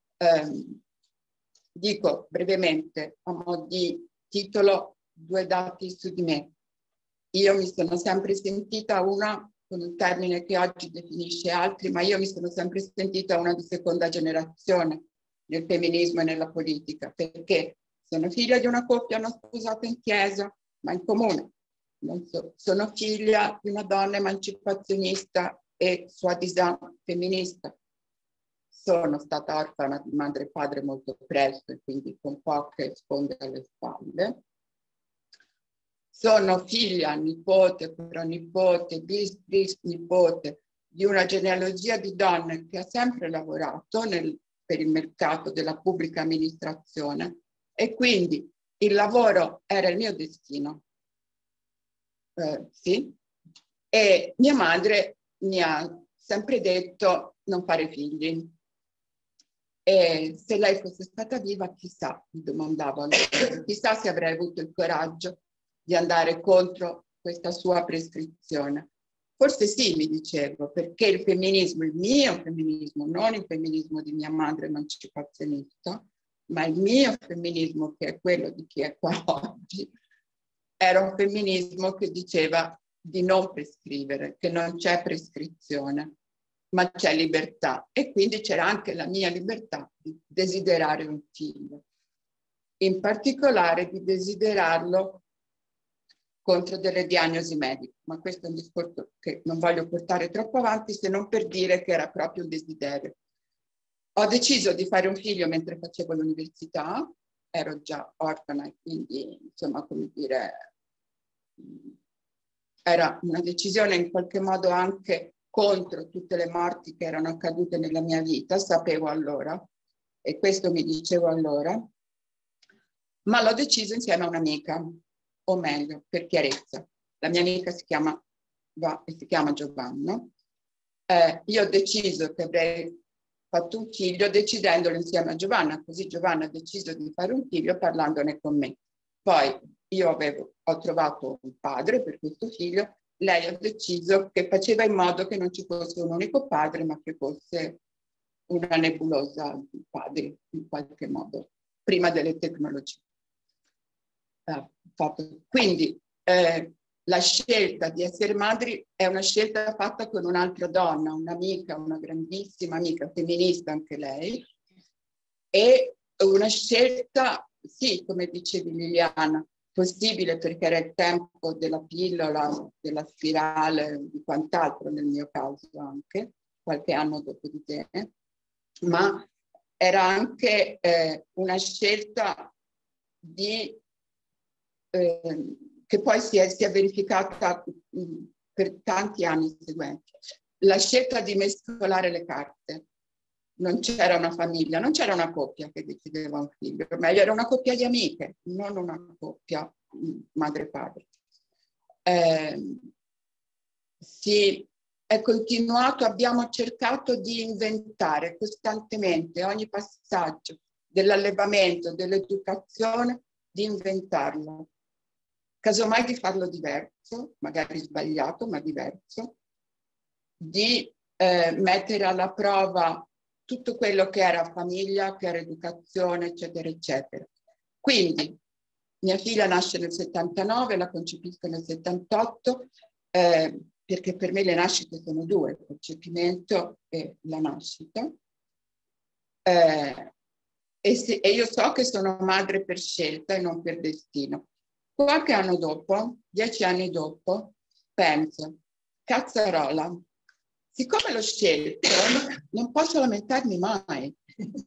Dico brevemente, a mo' di titolo, 2 dati su di me. Io mi sono sempre sentita una, con un termine che oggi definisce altri, ma io mi sono sempre sentita una di seconda generazione nel femminismo e nella politica, perché sono figlia di una coppia non sposata in chiesa, ma in comune. sono figlia di una donna emancipazionista e soi-disant femminista. Sono stata orfana di madre e padre molto presto e quindi con poche sponde alle spalle. Sono figlia, nipote, pronipote, bisnipote di una genealogia di donne che ha sempre lavorato per il mercato della pubblica amministrazione e quindi il lavoro era il mio destino. Sì. E mia madre mi ha sempre detto non fare figli. E se lei fosse stata viva, chissà, mi domandavo, chissà se avrei avuto il coraggio di andare contro questa sua prescrizione. Forse sì, mi dicevo, perché il femminismo, il mio femminismo, non il femminismo di mia madre emancipazionista, ma il mio femminismo, che è quello di chi è qua oggi, era un femminismo che diceva di non prescrivere, che non c'è prescrizione, ma c'è libertà. E quindi c'era anche la mia libertà di desiderare un figlio, in particolare di desiderarlo contro delle diagnosi mediche. Ma questo è un discorso che non voglio portare troppo avanti, se non per dire che era proprio un desiderio. Ho deciso di fare un figlio mentre facevo l'università, ero già orfana e quindi, insomma, come dire, era una decisione in qualche modo anche contro tutte le morti che erano accadute nella mia vita, sapevo allora, e questo mi dicevo allora, ma l'ho deciso insieme a un'amica, o meglio, per chiarezza. La mia amica si chiama Giovanna. Io ho deciso che avrei fatto un figlio decidendolo insieme a Giovanna, così Giovanna ha deciso di fare un figlio parlandone con me. Poi io ho trovato un padre per questo figlio, lei ha deciso che faceva in modo che non ci fosse un unico padre, ma che fosse una nebulosa di padri, in qualche modo, prima delle tecnologie. Quindi la scelta di essere madri è una scelta fatta con un'altra donna, un'amica, una grandissima amica, femminista anche lei, e una scelta, sì, come dicevi Liliana, possibile perché era il tempo della pillola, della spirale, di quant'altro nel mio caso anche, qualche anno dopo di te, ma era anche una scelta che poi si è verificata per tanti anni seguenti. La scelta di mescolare le carte. Non c'era una famiglia, non c'era una coppia che decideva un figlio, meglio era una coppia di amiche, non una coppia madre-padre. Si è continuato, abbiamo cercato di inventare costantemente ogni passaggio dell'allevamento, dell'educazione, di inventarlo. Casomai di farlo diverso, magari sbagliato, ma diverso, di mettere alla prova tutto quello che era famiglia, che era educazione, eccetera, eccetera. Quindi mia figlia nasce nel 79, la concepisco nel 78, perché per me le nascite sono due, il concepimento e la nascita. E io so che sono madre per scelta e non per destino. Qualche anno dopo, 10 anni dopo, penso, cazzarola, siccome l'ho scelto, non posso lamentarmi mai.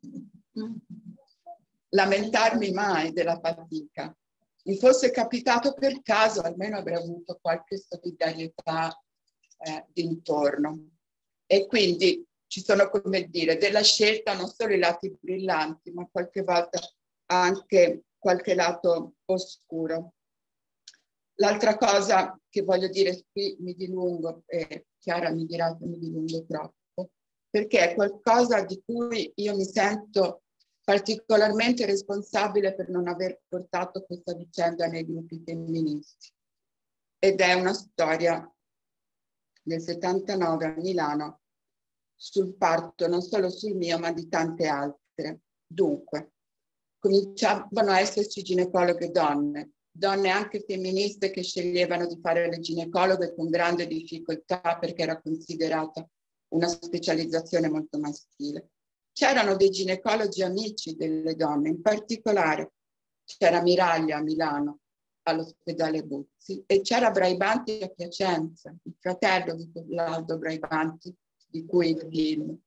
Lamentarmi mai della fatica. Mi fosse capitato per caso, almeno avrei avuto qualche solidarietà d'intorno. E quindi ci sono, come dire, della scelta non solo i lati brillanti, ma qualche volta anche qualche lato oscuro. L'altra cosa che voglio dire, qui mi dilungo, e Chiara mi dirà che mi dilungo troppo, perché è qualcosa di cui io mi sento particolarmente responsabile per non aver portato questa vicenda nei gruppi femministi. Ed è una storia del 79 a Milano sul parto, non solo sul mio, ma di tante altre. Dunque, cominciavano a esserci ginecologhe donne anche femministe che sceglievano di fare le ginecologhe con grande difficoltà perché era considerata una specializzazione molto maschile. C'erano dei ginecologi amici delle donne, in particolare c'era Miraglia a Milano, all'ospedale Buzzi e c'era Braibanti a Piacenza, il fratello di Aldo Braibanti, di cui il film,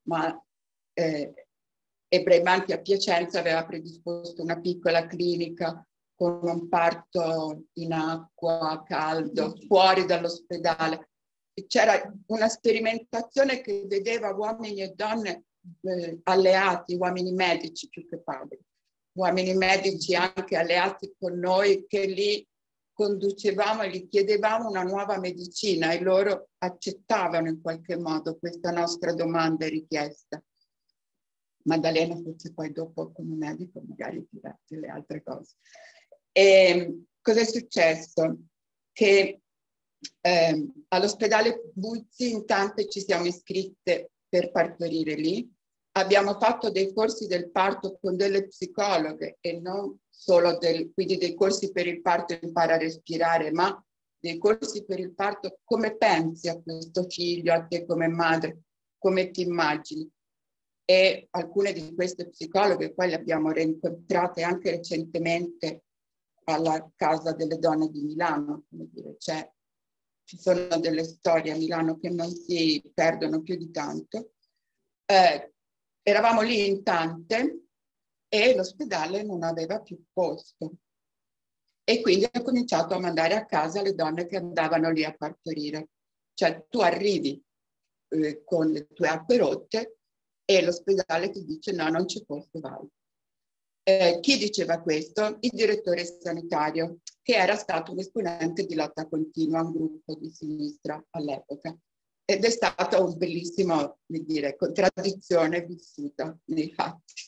e Braibanti a Piacenza aveva predisposto una piccola clinica con un parto in acqua, caldo, fuori dall'ospedale. C'era una sperimentazione che vedeva uomini e donne alleati, uomini medici più che padri, uomini medici anche alleati con noi, che lì conducevamo e gli chiedevamo una nuova medicina e loro accettavano in qualche modo questa nostra domanda e richiesta. Maddalena forse poi dopo come medico magari dirà delle altre cose. E cosa è successo? Che all'ospedale Buzzi intanto ci siamo iscritte per partorire lì. Abbiamo fatto dei corsi del parto con delle psicologhe e non solo quindi dei corsi per il parto impara a respirare, ma dei corsi per il parto come pensi a questo figlio, a te come madre, come ti immagini. E alcune di queste psicologhe poi le abbiamo rincontrate anche recentemente alla Casa delle Donne di Milano, come dire, ci sono delle storie a Milano che non si perdono più di tanto. Eravamo lì in tante e l'ospedale non aveva più posto. E quindi ho cominciato a mandare a casa le donne che andavano lì a partorire. Cioè tu arrivi con le tue acque rotte e l'ospedale ti dice no, non c'è posto, vai. Chi diceva questo? Il direttore sanitario, che era stato un esponente di Lotta Continua, un gruppo di sinistra all'epoca. Ed è stata una bellissima, come dire, contraddizione vissuta nei fatti.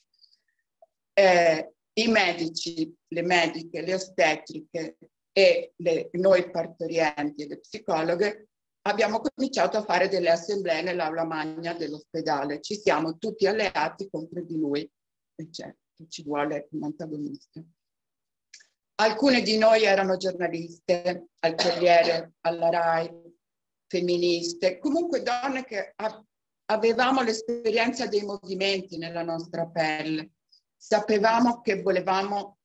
I medici, le mediche, le ostetriche e noi partorienti e le psicologhe abbiamo cominciato a fare delle assemblee nell'aula magna dell'ospedale. Ci siamo tutti alleati contro di lui, e certo, ci vuole un antagonista. Alcune di noi erano giornaliste, al Corriere, alla RAI, femministe, comunque donne che avevamo l'esperienza dei movimenti nella nostra pelle. Sapevamo che volevamo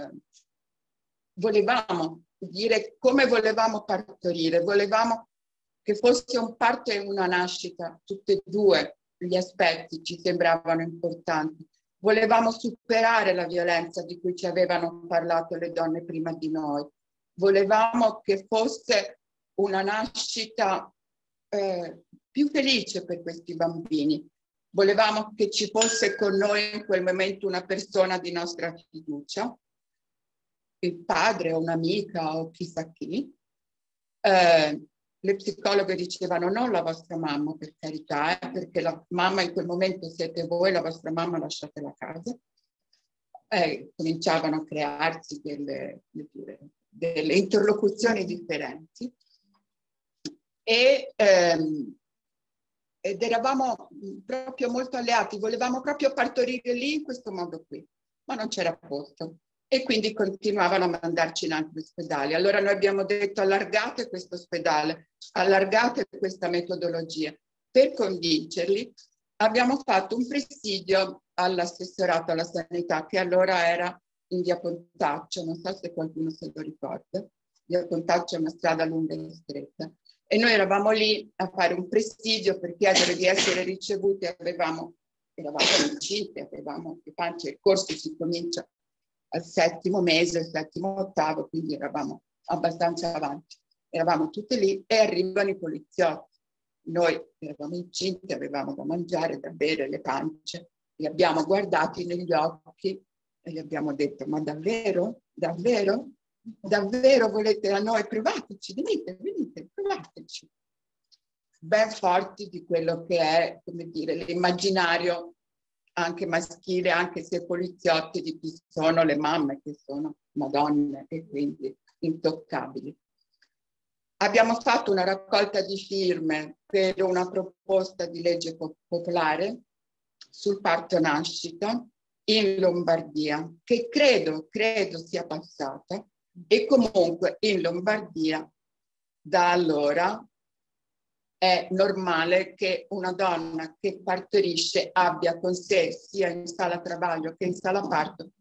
dire come volevamo partorire, volevamo che fosse un parto e una nascita, tutti e due gli aspetti ci sembravano importanti. Volevamo superare la violenza di cui ci avevano parlato le donne prima di noi. Volevamo che fosse una nascita più felice per questi bambini. Volevamo che ci fosse con noi in quel momento una persona di nostra fiducia, il padre o un'amica o chissà chi. Le psicologhe dicevano non la vostra mamma, per carità, perché la mamma in quel momento siete voi, la vostra mamma lasciate la casa. Cominciavano a crearsi delle interlocuzioni differenti. Ed eravamo proprio molto alleati, volevamo proprio partorire lì in questo modo qui, ma non c'era posto. E quindi continuavano a mandarci in altri ospedali. Allora noi abbiamo detto allargate questo ospedale, allargate questa metodologia. Per convincerli abbiamo fatto un presidio all'assessorato alla sanità, che allora era in via Pontaccio, non so se qualcuno se lo ricorda. Via Pontaccio è una strada lunga e stretta. E noi eravamo lì a fare un presidio per chiedere di essere ricevuti. Eravamo incinte, avevamo le pance, il corso si comincia al 7° mese, al 7° ottavo, quindi eravamo abbastanza avanti. Eravamo tutte lì e arrivano i poliziotti. Noi eravamo incinti, avevamo da mangiare, da bere, le pance. Li abbiamo guardati negli occhi e gli abbiamo detto, ma davvero? Davvero? Davvero volete a noi? Provateci, venite, provateci. Ben forti di quello che è, come dire, l'immaginario anche maschile, anche se poliziotti, di chi sono le mamme, che sono madonne e quindi intoccabili. Abbiamo fatto una raccolta di firme per una proposta di legge popolare sul parto nascita in Lombardia, che credo sia passata, e comunque in Lombardia da allora è normale che una donna che partorisce abbia con sé, sia in sala travaglio che in sala parto,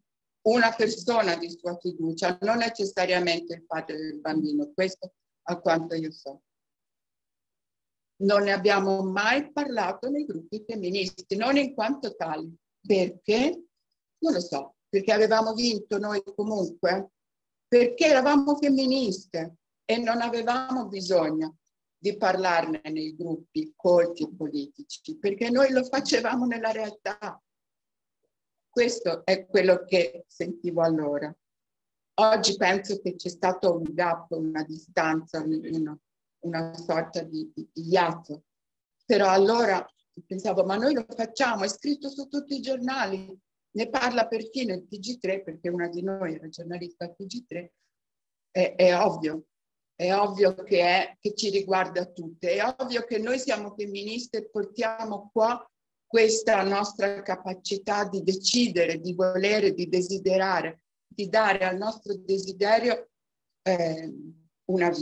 una persona di sua fiducia, non necessariamente il padre del bambino, questo a quanto io so. Non ne abbiamo mai parlato nei gruppi femministi, non in quanto tali. Perché? Non lo so, perché avevamo vinto noi comunque, perché eravamo femministe e non avevamo bisogno di parlarne nei gruppi colti politici, perché noi lo facevamo nella realtà. Questo è quello che sentivo allora. Oggi penso che c'è stato un gap, una distanza, una sorta di iatto. Però allora pensavo, ma noi lo facciamo, è scritto su tutti i giornali, ne parla perfino il TG3, perché una di noi era giornalista al TG3, è ovvio che ci riguarda tutte, è ovvio che noi siamo femministe e portiamo qua questa nostra capacità di decidere, di volere, di desiderare, di dare al nostro desiderio una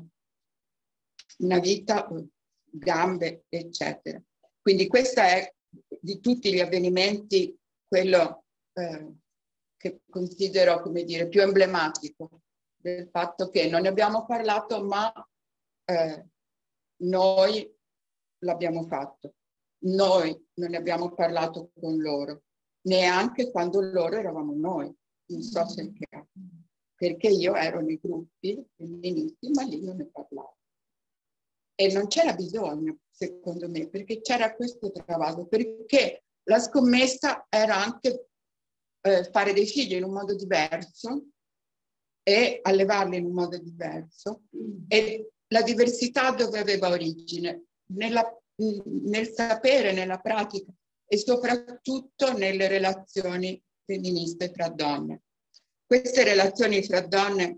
vita, gambe, eccetera. Quindi questo è di tutti gli avvenimenti quello che considero, come dire, più emblematico del fatto che non ne abbiamo parlato, ma noi l'abbiamo fatto. Noi non ne abbiamo parlato con loro, neanche quando loro eravamo noi. Non so se è chiaro. Perché io ero nei gruppi femministi, ma lì non ne parlavo. E non c'era bisogno, secondo me, perché c'era questo travaso, perché la scommessa era anche fare dei figli in un modo diverso e allevarli in un modo diverso, e la diversità dove aveva origine? Nel sapere, nella pratica e soprattutto nelle relazioni femministe fra donne. Queste relazioni fra donne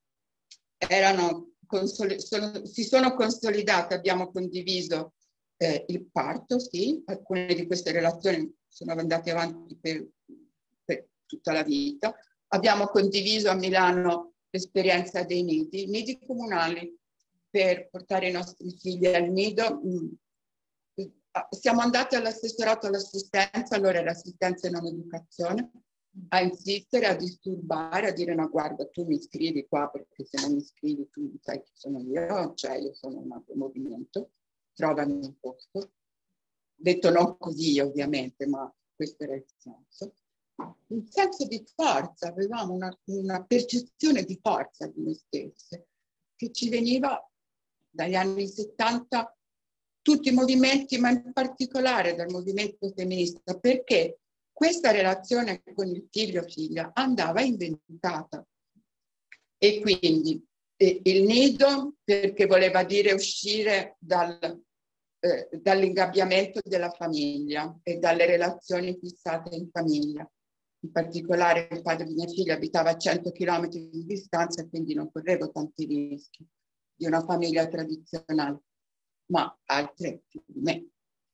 si sono consolidate, abbiamo condiviso il parto, sì, alcune di queste relazioni sono andate avanti per tutta la vita. Abbiamo condiviso a Milano l'esperienza dei nidi comunali per portare i nostri figli al nido. Siamo andati all'assessorato all'assistenza, allora era assistenza e non educazione, a insistere, a disturbare, a dire no guarda tu mi iscrivi qua perché se non mi iscrivi tu sai chi sono io, cioè io sono un altro movimento, trovami un posto. Detto non così ovviamente, ma questo era il senso. Un senso di forza, avevamo una percezione di forza di noi stesse che ci veniva dagli anni 70, tutti i movimenti, ma in particolare dal movimento femminista, perché questa relazione con il figlio-figlia andava inventata. E quindi il nido, perché voleva dire uscire dall'ingabbiamento della famiglia e dalle relazioni fissate in famiglia. In particolare il padre di mia figlia abitava a 100 km di distanza, quindi non correvo tanti rischi di una famiglia tradizionale, ma altre più di me.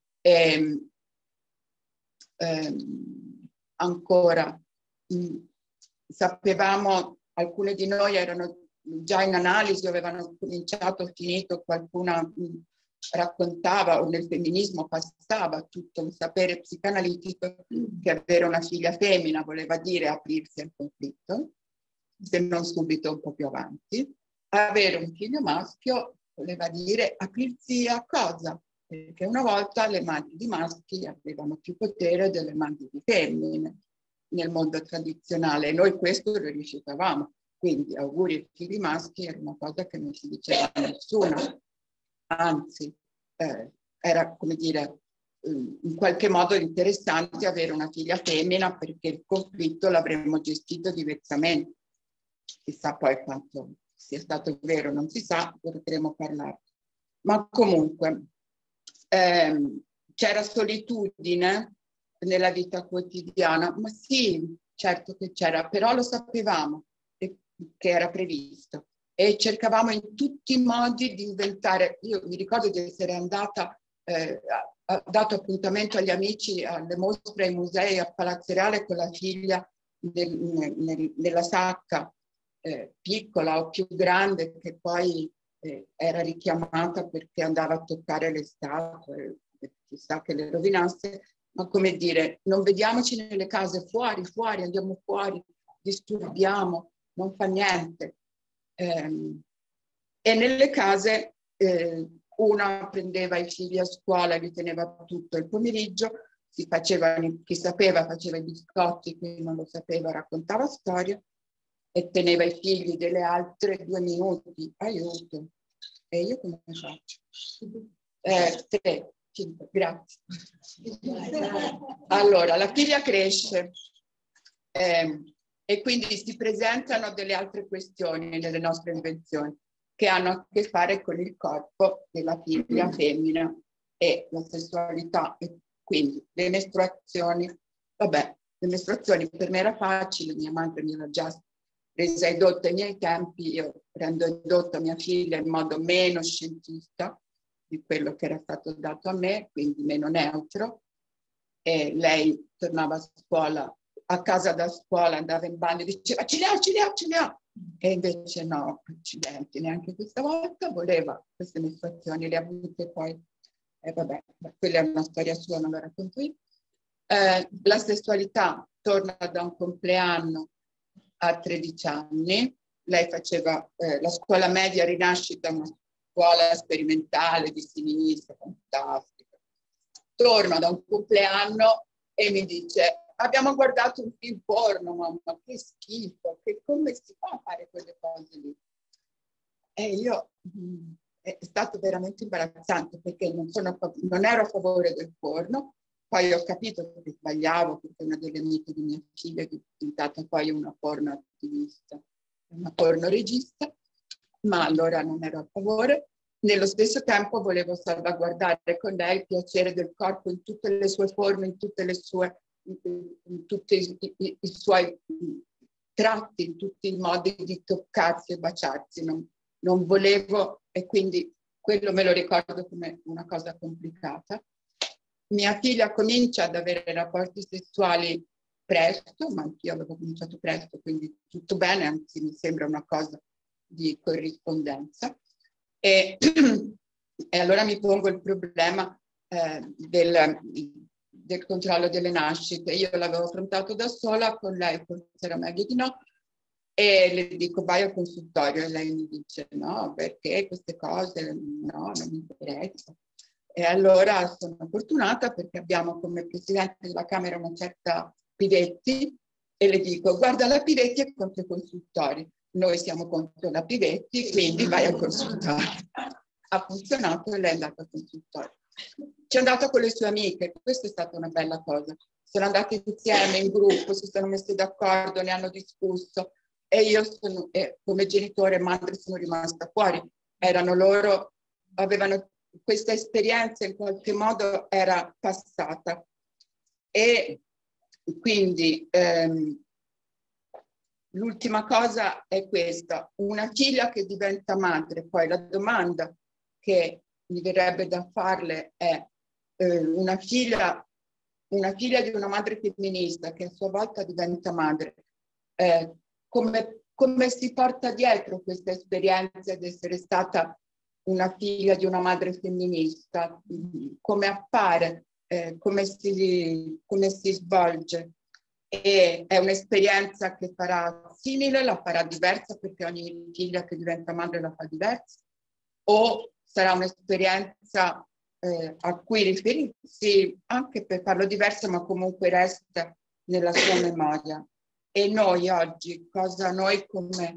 Ancora, sapevamo, alcune di noi erano già in analisi, avevano cominciato, finito, qualcuna raccontava, o nel femminismo passava tutto un sapere psicanalitico che avere una figlia femmina voleva dire aprirsi al conflitto, se non subito un po' più avanti. Avere un figlio maschio voleva dire aprirsi a cosa? Perché una volta le madri di maschi avevano più potere delle madri di femmine nel mondo tradizionale, e noi questo lo rifiutavamo. Quindi auguri ai figli maschi era una cosa che non si diceva a nessuno, anzi era, come dire, in qualche modo interessante avere una figlia femmina perché il conflitto l'avremmo gestito diversamente. Chissà poi quanto sia stato vero, non si sa, potremo parlare. Ma comunque c'era solitudine nella vita quotidiana, ma sì, certo che c'era, però lo sapevamo che era previsto e cercavamo in tutti i modi di inventare. Io mi ricordo di essere andata, dato appuntamento agli amici alle mostre, ai musei, a Palazzo Reale con la figlia nella sacca, piccola o più grande, che poi era richiamata perché andava a toccare le statue, chissà che le rovinasse, ma come dire, non vediamoci nelle case, fuori, andiamo fuori, disturbiamo, non fa niente. E nelle case una prendeva i figli a scuola, li teneva tutto il pomeriggio, chi sapeva faceva i biscotti, chi non lo sapeva raccontava storie, e teneva i figli delle altre 2 minuti, aiuto. E io come faccio? 3, 5, grazie. Allora, la figlia cresce e quindi si presentano delle altre questioni nelle nostre invenzioni che hanno a che fare con il corpo della figlia femmina e la sessualità. E quindi le mestruazioni, vabbè, le mestruazioni per me era facile, mia madre mi era già resa edotta ai miei tempi, io rendo edotta mia figlia in modo meno scientista di quello che era stato dato a me, quindi meno neutro, e lei tornava a scuola, a casa da scuola, andava in bagno e diceva ce li ho, ce li ho, ce li ho. E invece no, accidenti, neanche questa volta voleva queste mestruazioni, le ha avute poi. E vabbè, quella è una storia sua, non la racconto io. La sessualità torna da un compleanno a 13 anni. Lei faceva la scuola media Rinascita, una scuola sperimentale di sinistra, fantastica. Torna da un compleanno e mi dice: abbiamo guardato un film porno, mamma, che schifo, come si fa a fare quelle cose lì? E io, è stato veramente imbarazzante perché non ero a favore del porno, poi ho capito che sbagliavo perché una delle amiche di mia figlia è diventata poi una porno attivista, una porno regista, ma allora non ero a favore. Nello stesso tempo volevo salvaguardare con lei il piacere del corpo in tutte le sue forme, in tutte le sue in tutti i suoi tratti, in tutti i modi di toccarsi e baciarsi. Non volevo, e quindi quello me lo ricordo come una cosa complicata. Mia figlia comincia ad avere rapporti sessuali presto, ma anch'io avevo cominciato presto, quindi tutto bene, anzi mi sembra una cosa di corrispondenza. E allora mi pongo il problema del controllo delle nascite. Io l'avevo affrontato da sola, con lei forse era meglio di no, e le dico vai al consultorio e lei mi dice no, perché queste cose no, non mi interessa. E allora sono fortunata perché abbiamo come presidente della Camera una certa Pivetti e le dico guarda, la Pivetti è contro i consultori, noi siamo contro la Pivetti, quindi vai al consultorio. Ha funzionato e lei è andata al consultorio. Ci è andata con le sue amiche, questa è stata una bella cosa. Sono andate insieme in gruppo, si sono messe d'accordo, ne hanno discusso e io come genitore e madre sono rimasta fuori. Erano loro, avevano questa esperienza, in qualche modo era passata. E quindi l'ultima cosa è questa: una figlia che diventa madre. Poi la domanda che mi verrebbe da farle è una figlia di una madre femminista che a sua volta diventa madre, come si porta dietro questa esperienza di essere stata una figlia di una madre femminista, come appare, come si svolge. E è un'esperienza che farà simile, la farà diversa perché ogni figlia che diventa madre la fa diversa, o sarà un'esperienza a cui riferirsi anche per farlo diverso, ma comunque resta nella sua memoria. E noi oggi, noi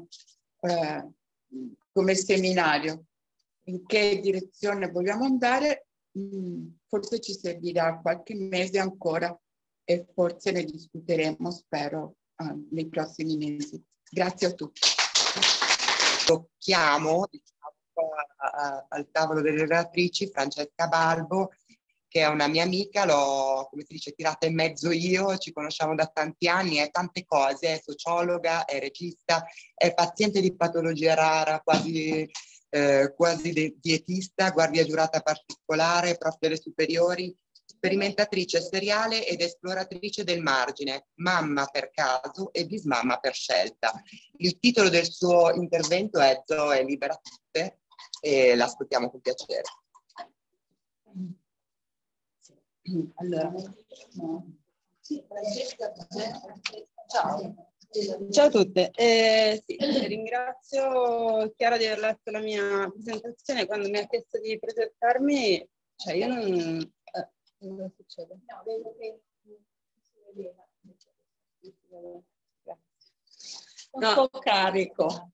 come seminario, in che direzione vogliamo andare? Forse ci servirà qualche mese ancora e forse ne discuteremo, spero, nei prossimi mesi. Grazie a tutti. Tocchiamo al tavolo delle relatrici Francesca Balbo, che è una mia amica, l'ho, come si dice, tirata in mezzo io, ci conosciamo da tanti anni, è tante cose, è sociologa, è regista, è paziente di patologia rara, quasi dietista, guardia giurata particolare, prof delle superiori, sperimentatrice seriale ed esploratrice del margine, mamma per caso e bismamma per scelta. Il titolo del suo intervento è Zoe libera tutte e l'ascoltiamo con piacere. Allora, ciao. Ciao a tutte, sì, ringrazio Chiara di aver letto la mia presentazione. Quando mi ha chiesto di presentarmi, cioè io non... cosa succede? No, vedo che si vedeva. Un po' carico.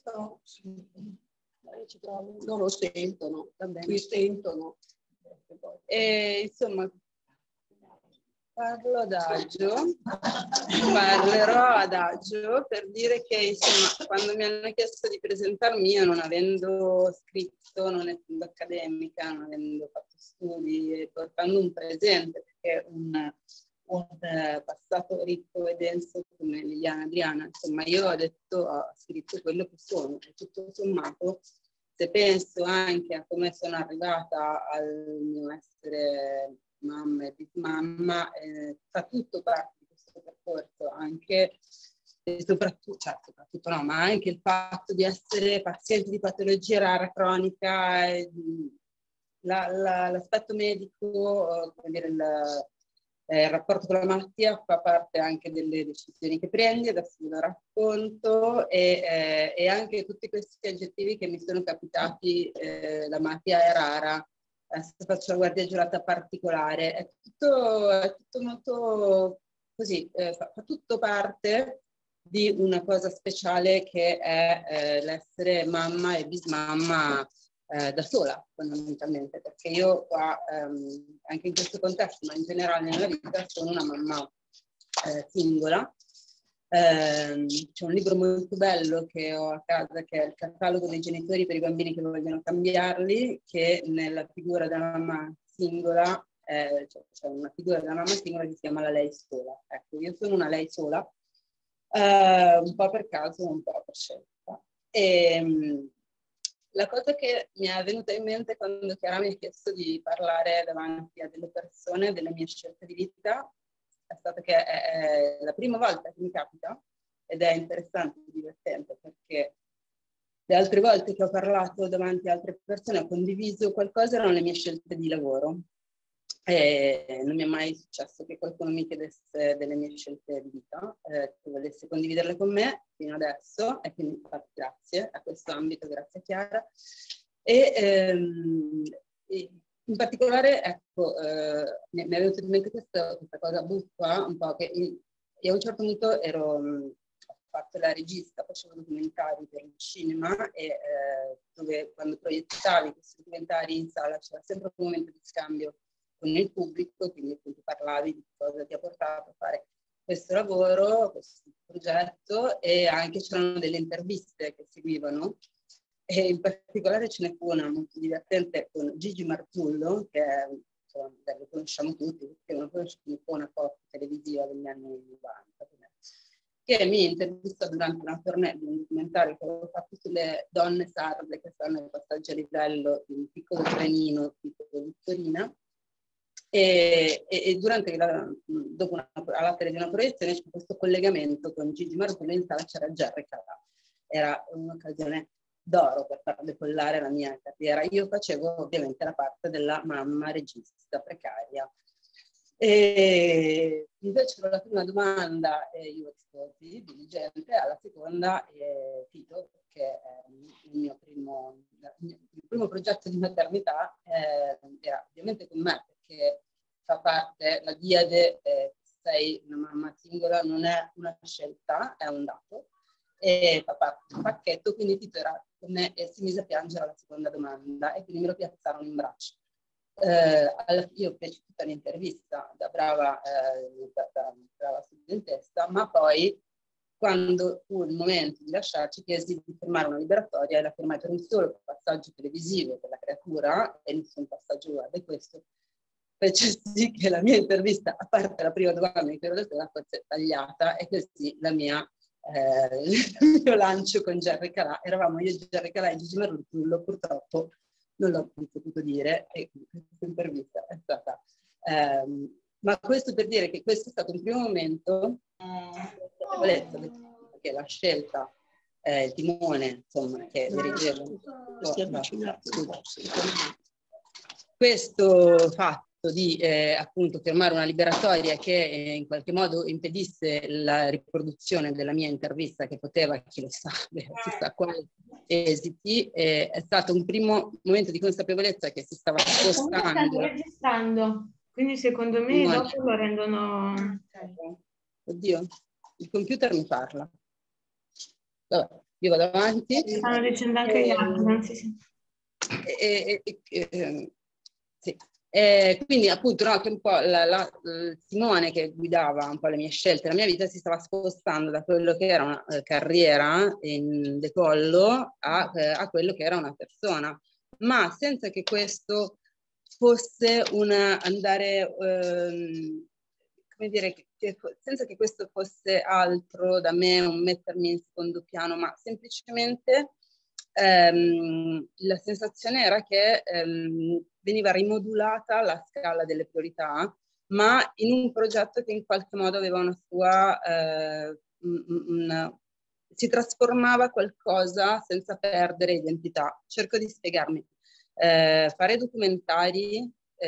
Loro sentono, qui sentono. Insomma, parlerò adagio per dire che insomma quando mi hanno chiesto di presentarmi, io non avendo scritto, non essendo accademica, non avendo fatto studi e portando un presente, perché un passato ricco e denso come Liliana Adriana, insomma io ho scritto quello che sono e tutto sommato, se penso anche a come sono arrivata al mio essere mamma e bismamma, fa tutto parte di questo percorso, anche e soprattutto no, ma anche il fatto di essere paziente di patologia rara cronica, l'aspetto medico, come dire, il rapporto con la malattia fa parte anche delle decisioni che prendi, adesso ve lo racconto, e anche tutti questi aggettivi che mi sono capitati, la malattia è rara, se faccio la guardia giurata particolare, è tutto molto così, fa tutto parte di una cosa speciale che è l'essere mamma e bismamma da sola, fondamentalmente, perché io qua, anche in questo contesto, ma in generale nella vita, sono una mamma singola. C'è un libro molto bello che ho a casa, che è il catalogo dei genitori per i bambini che vogliono cambiarli, che nella figura della mamma singola, c'è una figura della mamma singola che si chiama la lei sola. Ecco, io sono una lei sola, un po' per caso, un po' per scelta. La cosa che mi è venuta in mente quando Chiara mi ha chiesto di parlare davanti a delle persone delle mie scelte di vita è stata che è la prima volta che mi capita, ed è interessante e divertente, perché le altre volte che ho parlato davanti a altre persone, ho condiviso qualcosa, erano le mie scelte di lavoro. E non mi è mai successo che qualcuno mi chiedesse delle mie scelte di vita, che volesse condividerle con me fino adesso, e quindi grazie a questo ambito, grazie a Chiara. E in particolare, ecco, mi è venuta in mente questa cosa buffa, un po' che io a un certo punto ho fatto la regista, facevo documentari per il cinema, e dove quando proiettavi questi documentari in sala c'era sempre un momento di scambio con il pubblico, quindi appunto parlavi di cosa ti ha portato a fare questo lavoro, questo progetto, e anche c'erano delle interviste che seguivano, e in particolare ce ne fu una molto divertente con Gigi Martullo, che è, insomma, lo conosciamo tutti, perché è una pop televisiva degli anni 90, che mi intervistò durante una tournée di un documentario che avevo fatto sulle donne sarde che stanno nel passaggio a livello di un piccolo trenino tipo Vittorina. E durante dopo alla fine di una proiezione c'è questo collegamento con Gigi Martullo, in sala c'era Jerry Calà. Era un'occasione d'oro per far decollare la mia carriera. Io facevo ovviamente la parte della mamma regista precaria. E invece la prima domanda io risposi diligente, alla seconda Tito, che è il primo progetto di maternità, era ovviamente con me, perché fa parte, la diade, sei una mamma singola, non è una scelta, è un dato, e fa parte del pacchetto, quindi Tito era con me e si mise a piangere alla seconda domanda, e quindi me lo piazzarono in braccio. Io feci tutta l'intervista da brava studentessa, ma poi quando fu il momento di lasciarci chiesi di firmare una liberatoria, e la firmai per un solo passaggio televisivo per la creatura e nessun passaggio web, e questo fece sì che la mia intervista, a parte la prima domanda di quello della fosse tagliata, e così il mio lancio con Jerry Calà, eravamo io, Jerry Calà e Gigi Martullo, purtroppo non l'ho potuto dire, e questa intervista è stata... ma questo per dire che questo è stato un primo momento perché la scelta, il timone, insomma, che dirigevo. Questo fatto fatto di appunto firmare una liberatoria che in qualche modo impedisse la riproduzione della mia intervista, che poteva, chi lo sa, chissà quali esiti, è stato un primo momento di consapevolezza che si stava spostando. Stanno registrando, quindi secondo me dopo lo rendono... Oddio, il computer mi parla. Vabbè, io vado avanti. Stanno dicendo anche gli altri, non si sente. Sì. Quindi appunto no, che un po' Simone, che guidava un po' le mie scelte, la mia vita, si stava spostando da quello che era una carriera in decollo a quello che era una persona, ma senza che questo fosse andare, come dire, senza che questo fosse altro da me, un mettermi in secondo piano, ma semplicemente la sensazione era che veniva rimodulata la scala delle priorità, ma in un progetto che in qualche modo aveva una sua... si trasformava qualcosa senza perdere identità. Cerco di spiegarmi. Fare documentari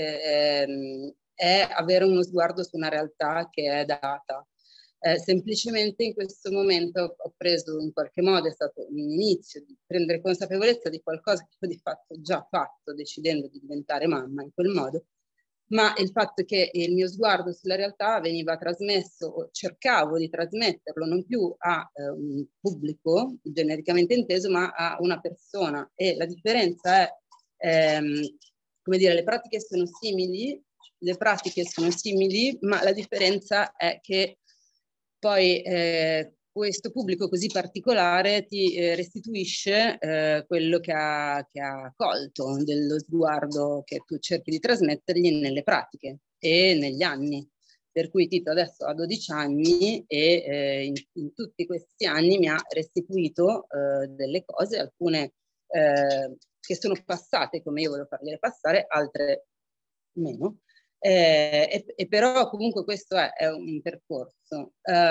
è avere uno sguardo su una realtà che è data. Semplicemente in questo momento ho preso, in qualche modo, è stato un inizio di prendere consapevolezza di qualcosa che ho di fatto già fatto, decidendo di diventare mamma in quel modo, ma il fatto che il mio sguardo sulla realtà veniva trasmesso, o cercavo di trasmetterlo, non più a un pubblico genericamente inteso, ma a una persona. E la differenza è, come dire, le pratiche sono simili, ma la differenza è che poi questo pubblico così particolare ti restituisce quello che ha colto dello sguardo che tu cerchi di trasmettergli nelle pratiche e negli anni. Per cui Tito adesso ha 12 anni e in tutti questi anni mi ha restituito delle cose, alcune che sono passate come io volevo fargliele passare, altre meno. E però comunque questo è un percorso.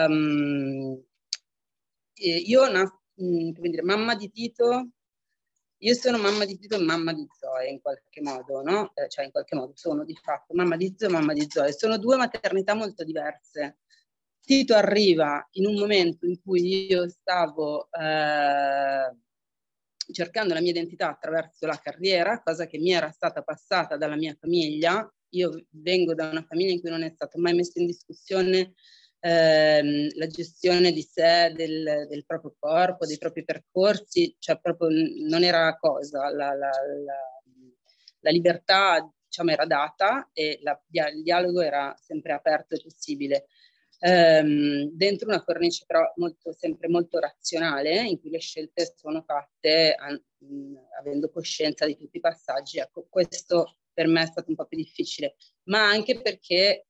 Io, come dire, mamma di Tito, io sono mamma di Tito e mamma di Zoe in qualche modo, no? Cioè in qualche modo sono di fatto mamma di Tito e mamma di Zoe. Sono due maternità molto diverse. Tito arriva in un momento in cui io stavo cercando la mia identità attraverso la carriera, cosa che mi era stata passata dalla mia famiglia. Io vengo da una famiglia in cui non è stato mai messo in discussione la gestione di sé, del proprio corpo, dei propri percorsi, cioè proprio non era cosa. La libertà, diciamo, era data e il dialogo era sempre aperto e possibile. Dentro una cornice però sempre molto razionale, in cui le scelte sono fatte avendo coscienza di tutti i passaggi. Ecco, questo per me è stato un po' più difficile, ma anche perché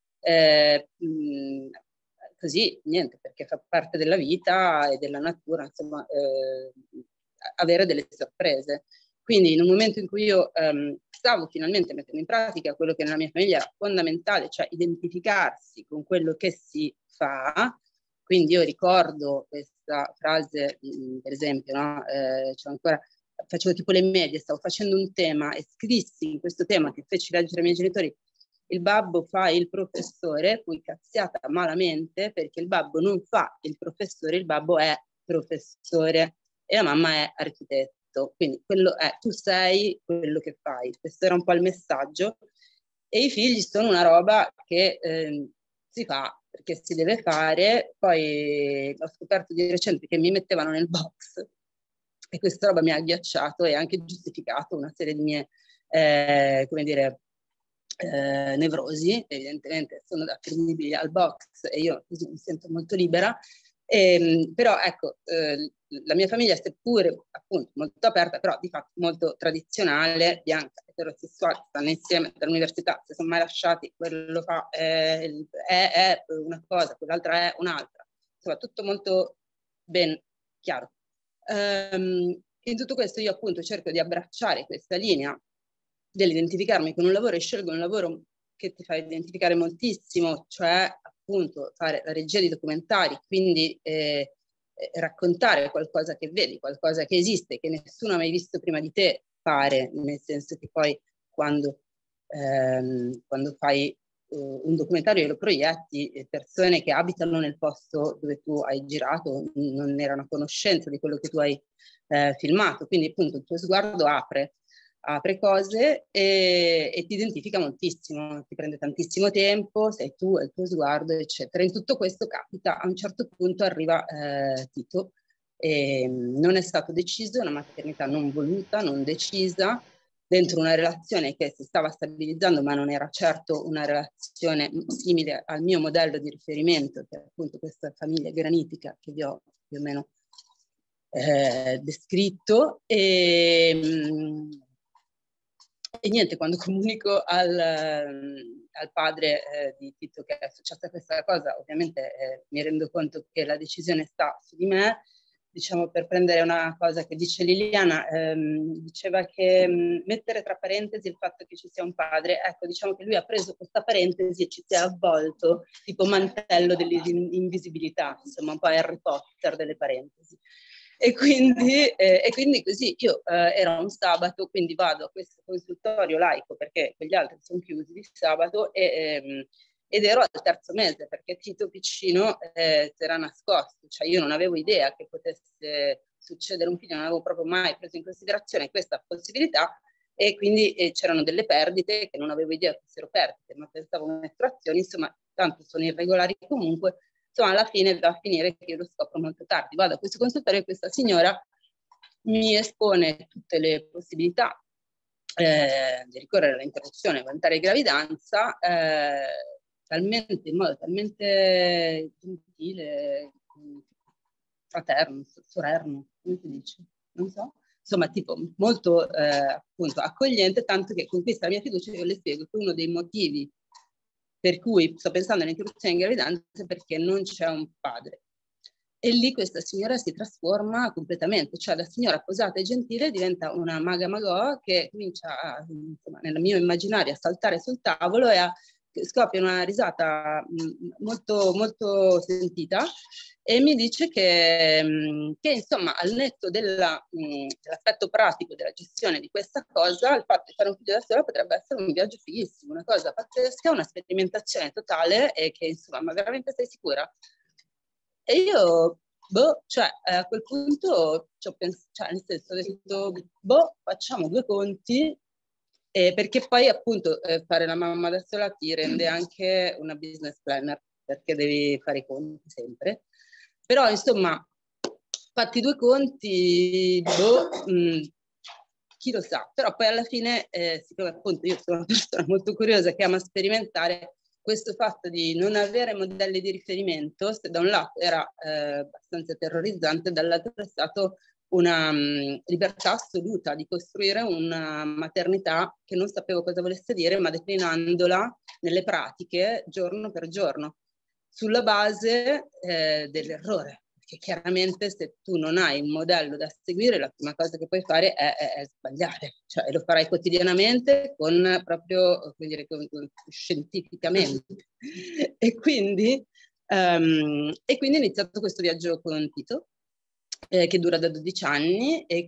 così, niente, perché fa parte della vita e della natura, insomma, avere delle sorprese. Quindi in un momento in cui io stavo finalmente mettendo in pratica quello che nella mia famiglia era fondamentale, cioè identificarsi con quello che si fa, quindi io ricordo questa frase, per esempio, no? Cioè ancora, facevo tipo le medie, stavo facendo un tema e scrissi in questo tema che feci leggere ai miei genitori: il babbo fa il professore, fui cazziata malamente perché il babbo non fa il professore, il babbo è professore e la mamma è architetto. Quindi quello è, tu sei quello che fai. Questo era un po' il messaggio. E i figli sono una roba che si fa perché si deve fare. Poi ho scoperto di recente che mi mettevano nel box e questa roba mi ha agghiacciato e anche giustificato una serie di mie, come dire, nevrosi. Evidentemente sono attribuibili al box e io così mi sento molto libera. Però ecco, la mia famiglia, seppure appunto molto aperta, però di fatto molto tradizionale, bianca, eterosessuale, stanno insieme dall'università, si sono mai lasciati, quello fa è una cosa, quell'altra è un'altra, insomma tutto molto ben chiaro. In tutto questo io appunto cerco di abbracciare questa linea dell'identificarmi con un lavoro e scelgo un lavoro che ti fa identificare moltissimo, cioè appunto fare la regia di documentari, quindi raccontare qualcosa che vedi, qualcosa che esiste, che nessuno ha mai visto prima di te fare, nel senso che poi quando quando fai un documentario e lo proietti, persone che abitano nel posto dove tu hai girato non erano a conoscenza di quello che tu hai filmato, quindi appunto il tuo sguardo apre cose e ti identifica moltissimo, ti prende tantissimo tempo, sei tu, è il tuo sguardo, eccetera. In tutto questo capita, a un certo punto arriva Tito, e non è stato deciso, è una maternità non voluta, non decisa, dentro una relazione che si stava stabilizzando, ma non era certo una relazione simile al mio modello di riferimento, che è appunto questa famiglia granitica che vi ho più o meno descritto. E niente, quando comunico al padre di Tito che è successa questa cosa, ovviamente mi rendo conto che la decisione sta su di me. Diciamo, per prendere una cosa che dice Liliana, diceva che mettere tra parentesi il fatto che ci sia un padre, ecco, diciamo che lui ha preso questa parentesi e ci si è avvolto tipo mantello dell'invisibilità, insomma un po' Harry Potter delle parentesi. E quindi così io era un sabato, quindi vado a questo consultorio laico perché quegli altri sono chiusi di sabato ed ero al terzo mese perché Tito piccino si era nascosto, cioè io non avevo idea che potesse succedere un figlio, non avevo proprio mai preso in considerazione questa possibilità e quindi c'erano delle perdite che non avevo idea fossero perdite, ma pensavo mestruazioni, insomma tanto sono irregolari comunque. Insomma, alla fine va a finire che io lo scopro molto tardi. Vado a questo consultorio e questa signora mi espone tutte le possibilità di ricorrere all'interruzione volontaria di gravidanza in modo talmente gentile, fraterno, sorerno, come si dice? Non so. Insomma, tipo molto appunto accogliente, tanto che conquista la mia fiducia e io le spiego che uno dei motivi per cui sto pensando all'interruzione in gravidanza perché non c'è un padre. E lì questa signora si trasforma completamente, cioè la signora posata e gentile diventa una maga magò che comincia, insomma, nel mio immaginario, a saltare sul tavolo e scoppia una risata molto, molto sentita e mi dice che insomma al netto dell'aspetto pratico della gestione di questa cosa, il fatto di fare un figlio da sola potrebbe essere un viaggio fighissimo, una cosa pazzesca, una sperimentazione totale e che insomma, ma veramente sei sicura? E io, cioè a quel punto ci ho pensato, cioè nel senso ho detto, facciamo due conti perché poi appunto fare la mamma da sola ti rende anche una business planner perché devi fare i conti sempre. Però insomma, fatti due conti, chi lo sa. Però poi alla fine, siccome appunto io sono una persona molto curiosa che ama sperimentare, questo fatto di non avere modelli di riferimento, se da un lato era abbastanza terrorizzante, dall'altro è stato una libertà assoluta di costruire una maternità che non sapevo cosa volesse dire, ma declinandola nelle pratiche giorno per giorno, sulla base dell'errore. Perché chiaramente se tu non hai un modello da seguire, la prima cosa che puoi fare è sbagliare, cioè lo farai quotidianamente proprio, come dire, scientificamente. E quindi è iniziato questo viaggio con Tito, che dura da 12 anni e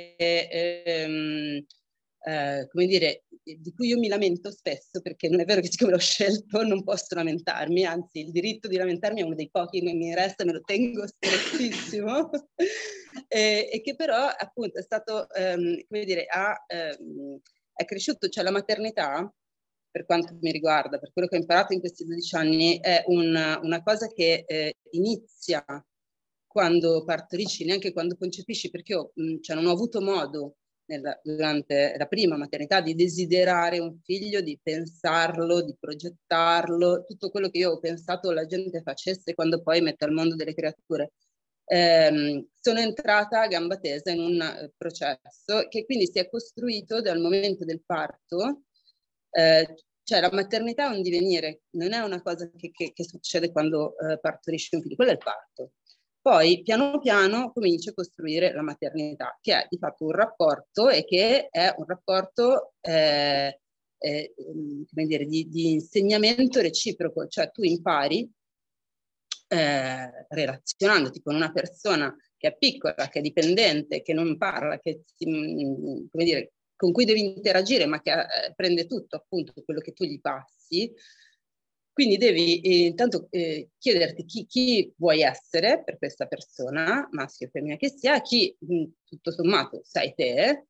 che come dire, di cui io mi lamento spesso perché non è vero che siccome l'ho scelto non posso lamentarmi, anzi il diritto di lamentarmi è uno dei pochi che mi resta, me lo tengo strettissimo e che però appunto è stato, come dire, è cresciuto, cioè la maternità per quanto mi riguarda, per quello che ho imparato in questi 12 anni, è una cosa che inizia quando partorisci, neanche quando concepisci, perché io cioè non ho avuto modo durante la prima maternità di desiderare un figlio, di pensarlo, di progettarlo, tutto quello che io ho pensato la gente facesse quando poi mette al mondo delle creature. Sono entrata a gamba tesa in un processo che quindi si è costruito dal momento del parto, cioè la maternità è un divenire, non è una cosa che succede quando partorisci un figlio, quello è il parto. Poi piano piano cominci a costruire la maternità, che è di fatto un rapporto e che è un rapporto come dire, di insegnamento reciproco, cioè tu impari relazionandoti con una persona che è piccola, che è dipendente, che non parla, che come dire, con cui devi interagire, ma che prende tutto appunto quello che tu gli passi. Quindi devi intanto chiederti chi vuoi essere per questa persona, maschio o femmina che sia, chi tutto sommato sei te,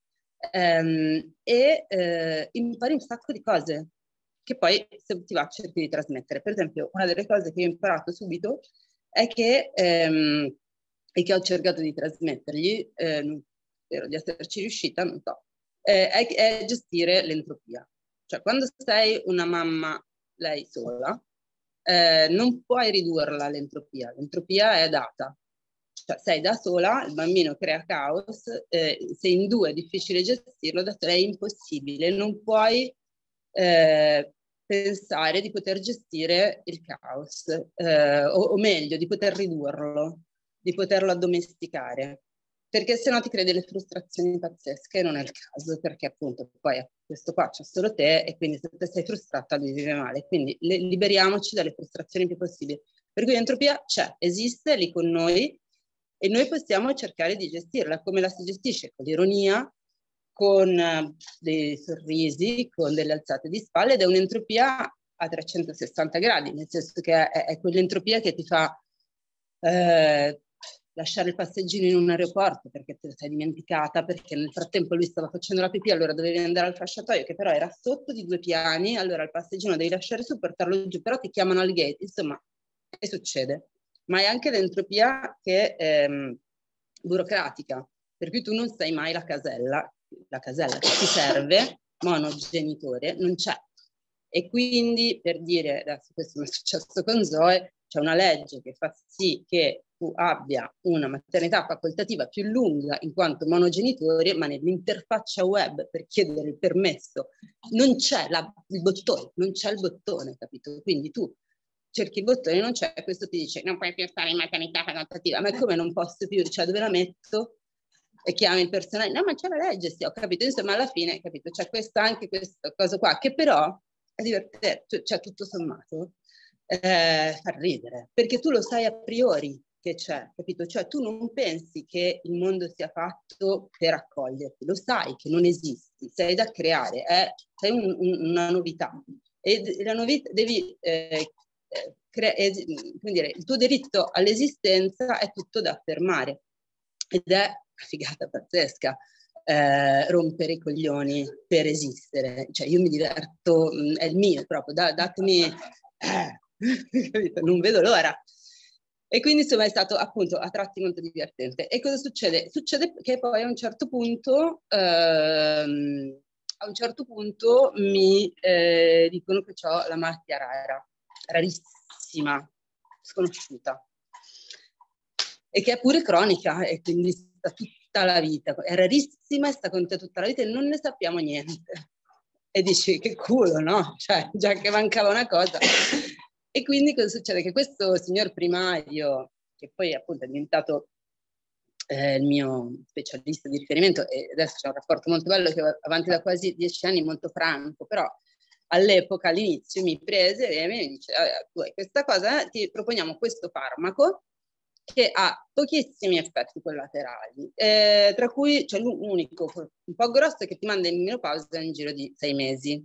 e impari un sacco di cose che poi, se ti va, cerchi di trasmettere. Per esempio, una delle cose che ho imparato subito è che, e che ho cercato di trasmettergli, spero di esserci riuscita, non so, è gestire l'entropia. Cioè, quando sei una mamma lei sola, non puoi ridurla all'entropia. L'entropia è data. Cioè, sei da sola, il bambino crea caos, se in due è difficile gestirlo, da sola è impossibile. Non puoi pensare di poter gestire il caos, o meglio, di poter ridurlo, di poterlo addomesticare. Perché se no ti crei delle frustrazioni pazzesche, non è il caso, perché appunto poi questo qua c'è solo te e quindi se te sei frustrata lui vive male. Quindi liberiamoci dalle frustrazioni più possibili. Per cui l'entropia c'è, esiste, è lì con noi e noi possiamo cercare di gestirla. Come la si gestisce? Con l'ironia, con dei sorrisi, con delle alzate di spalle, ed è un'entropia a 360 gradi, nel senso che è quell'entropia che ti fa lasciare il passeggino in un aeroporto perché te lo sei dimenticata, perché nel frattempo lui stava facendo la pipì, allora dovevi andare al fasciatoio che però era sotto di 2 piani, allora il passeggino devi lasciare su, portarlo giù, però ti chiamano al gate, insomma, che succede? Ma è anche l'entropia che è burocratica, per cui tu non sai mai la casella che ti serve, monogenitore, non c'è. E quindi, per dire, adesso questo mi è successo con Zoe, c'è una legge che fa sì che tu abbia una maternità facoltativa più lunga in quanto monogenitore, ma nell'interfaccia web per chiedere il permesso non c'è il bottone, non c'è il bottone, capito? Quindi tu cerchi il bottone, non c'è, questo ti dice non puoi più stare in maternità facoltativa, ma come non posso più? Cioè dove la metto? E chiami il personale, no ma c'è la legge, sì, ho capito, insomma alla fine, capito, c'è anche questa cosa qua, che però è divertente, cioè tutto sommato, fa ridere, perché tu lo sai a priori che c'è, capito? Cioè tu non pensi che il mondo sia fatto per accoglierti, lo sai che non esisti, sei da creare, sei una novità. E la novità devi come dire, il tuo diritto all'esistenza è tutto da affermare ed è una figata pazzesca rompere i coglioni per esistere, cioè io mi diverto, è il mio proprio, datemi non vedo l'ora. E quindi insomma è stato appunto a tratti molto divertente. E cosa succede? Succede che poi a un certo punto mi dicono che ho la malattia rara, rarissima, sconosciuta, e che è pure cronica e quindi sta tutta la vita, è rarissima e sta con te tutta la vita e non ne sappiamo niente. E dici che culo, no? Cioè già che mancava una cosa. E quindi cosa succede? Che questo signor primario, che poi appunto è diventato il mio specialista di riferimento e adesso c'è un rapporto molto bello che va avanti da quasi 10 anni, molto franco, però all'epoca, all'inizio, mi prese e mi dice tu hai questa cosa, ti proponiamo questo farmaco che ha pochissimi effetti collaterali, tra cui c'è l'unico un po' grosso che ti manda in menopausa in giro di 6 mesi.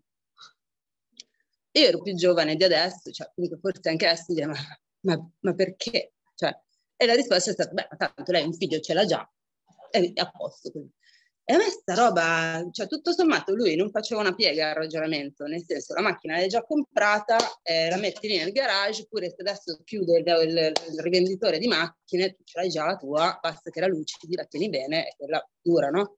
Io ero più giovane di adesso, cioè, comunque forse anche adesso, ma perché? Cioè, e la risposta è stata, beh, tanto lei un figlio ce l'ha già, è a posto così. E a me sta roba, cioè tutto sommato lui non faceva una piega al ragionamento, nel senso la macchina l'hai già comprata, la metti lì nel garage, oppure se adesso chiude il rivenditore di macchine, tu ce l'hai già la tua, basta che la lucidi, la tieni bene e quella dura, no?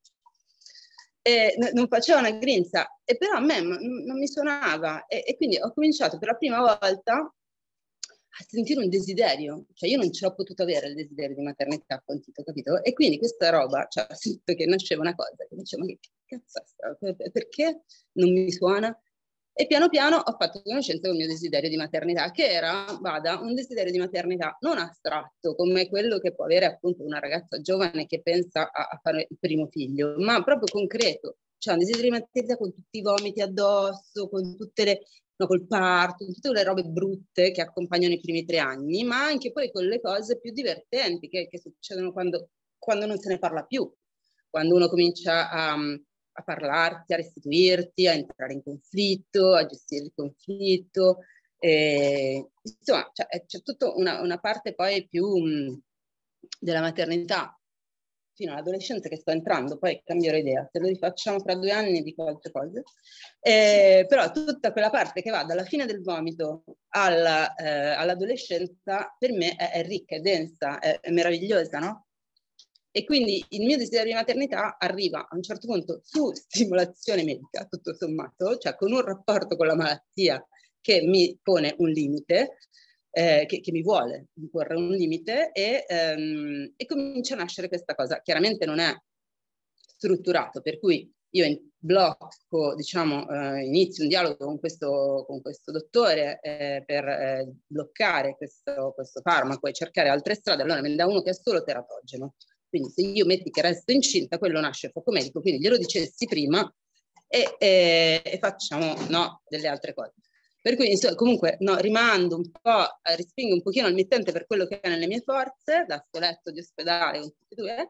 E non faceva una grinza, e però a me non mi suonava e quindi ho cominciato per la prima volta a sentire un desiderio, cioè io non ce l'ho potuto avere il desiderio di maternità con Tito, capito? E quindi questa roba, cioè ho sentito che nasceva una cosa, che dicevo, ma che cazzo è? Perché non mi suona? E piano piano ho fatto conoscenza con il mio desiderio di maternità, che era, un desiderio di maternità non astratto, come quello che può avere appunto una ragazza giovane che pensa a fare il primo figlio, ma proprio concreto, cioè un desiderio di maternità con tutti i vomiti addosso, con tutte le... No, col parto, tutte le robe brutte che accompagnano i primi 3 anni, ma anche poi con le cose più divertenti che succedono quando non se ne parla più, quando uno comincia a a parlarti, a restituirti, a entrare in conflitto, a gestire il conflitto. Insomma, c'è tutta una parte poi più della maternità fino all'adolescenza che sto entrando, poi cambierò idea, se lo rifacciamo fra 2 anni dico altre cose, però tutta quella parte che va dalla fine del vomito all'adolescenza per me è ricca, è densa, è meravigliosa, no? E quindi il mio desiderio di maternità arriva a un certo punto su stimolazione medica, tutto sommato, cioè con un rapporto con la malattia che mi pone un limite, che mi vuole imporre un limite, e comincia a nascere questa cosa. Chiaramente non è strutturato, per cui io blocco, diciamo, inizio un dialogo con questo dottore per bloccare questo farmaco e cercare altre strade. Allora me ne dà uno che è solo teratogeno. Quindi se io metti che resto incinta, quello nasce fuoco medico, quindi glielo dicessi prima e facciamo delle altre cose. Per cui insomma, comunque rimando un po', respingo un pochino il mittente per quello che è nelle mie forze, da sto letto di ospedale con tutti e due,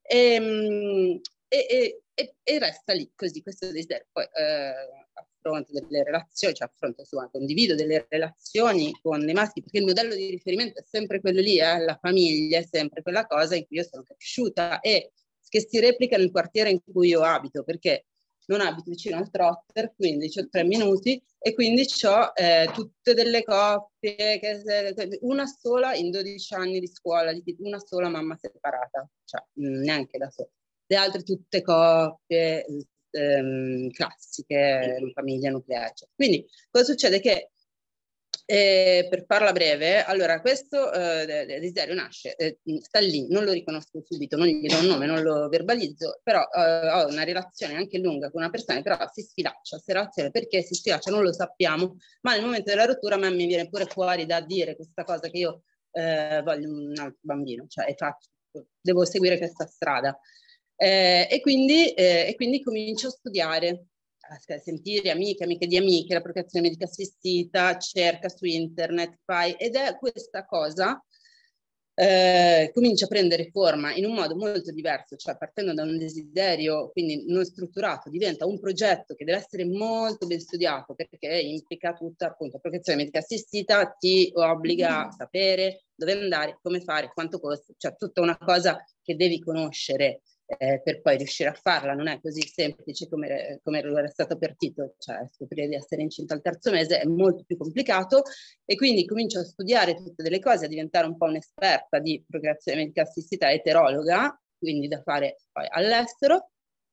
e resta lì così questo desiderio. Poi affronto delle relazioni, condivido delle relazioni con dei maschi, perché il modello di riferimento è sempre quello lì, la famiglia è sempre quella cosa in cui io sono cresciuta e che si replica nel quartiere in cui io abito, perché non abito vicino al trotter, quindi ho 3 minuti e quindi ho tutte delle coppie, una sola in 12 anni di scuola, una sola mamma separata, cioè neanche da sola. Le altre tutte coppie classiche, famiglia nucleare. Cioè. Quindi cosa succede? Che per farla breve, allora questo desiderio nasce, sta lì, non lo riconosco subito, non gli do un nome, non lo verbalizzo, però ho una relazione anche lunga con una persona, però si sfilaccia, perché si sfilaccia non lo sappiamo, ma nel momento della rottura a me mi viene pure fuori da dire questa cosa che io voglio un altro bambino, cioè devo seguire questa strada. E quindi comincio a studiare, a sentire amiche di amiche, la procreazione medica assistita, cerca su internet, ed è questa cosa comincia a prendere forma in un modo molto diverso, cioè partendo da un desiderio quindi non strutturato, diventa un progetto che deve essere molto ben studiato, perché implica tutta appunto la procreazione medica assistita, ti obbliga a sapere dove andare, come fare, quanto costa, cioè tutta una cosa che devi conoscere per poi riuscire a farla. Non è così semplice come lo era stato per Tito, cioè scoprire di essere incinta al 3° mese è molto più complicato, e quindi comincio a studiare tutte delle cose, a diventare un po' un'esperta di procreazione medica assistita, eterologa, quindi da fare poi all'estero.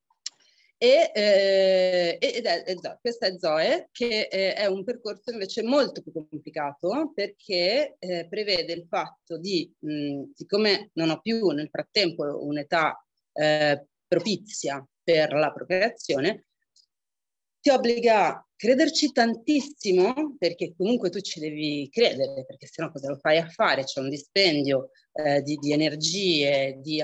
Questa è Zoe, che è un percorso invece molto più complicato, perché prevede il fatto di, siccome non ho più nel frattempo un'età propizia per la procreazione, ti obbliga a crederci tantissimo, perché comunque tu ci devi credere, perché sennò cosa lo fai a fare? C'è un dispendio di energie, di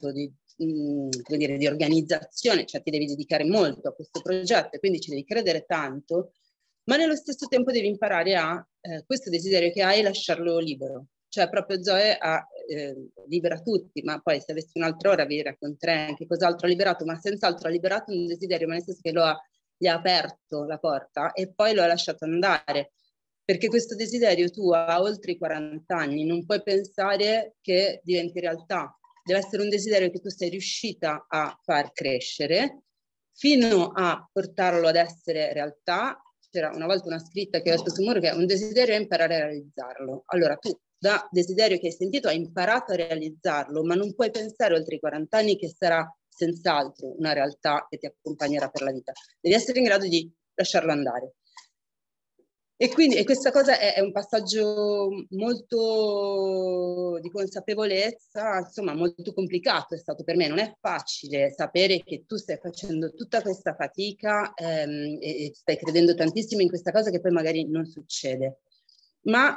organizzazione, cioè ti devi dedicare molto a questo progetto e quindi ci devi credere tanto, ma nello stesso tempo devi imparare a questo desiderio che hai lasciarlo libero. Cioè proprio Zoe libera tutti, ma poi se avessi un'altra ora vi racconterei anche cos'altro ha liberato, ma senz'altro ha liberato un desiderio, ma nel senso che gli ha aperto la porta e poi lo ha lasciato andare, perché questo desiderio tu a oltre i 40 anni non puoi pensare che diventi realtà, deve essere un desiderio che tu sei riuscita a far crescere fino a portarlo ad essere realtà. C'era una volta una scritta che ho letto sul muro che è un desiderio è imparare a realizzarlo. Allora tu da desiderio che hai sentito hai imparato a realizzarlo, ma non puoi pensare oltre i 40 anni che sarà senz'altro una realtà che ti accompagnerà per la vita. Devi essere in grado di lasciarlo andare. E quindi questa cosa è un passaggio molto di consapevolezza, insomma molto complicato è stato per me. Non è facile sapere che tu stai facendo tutta questa fatica e stai credendo tantissimo in questa cosa che poi magari non succede. Ma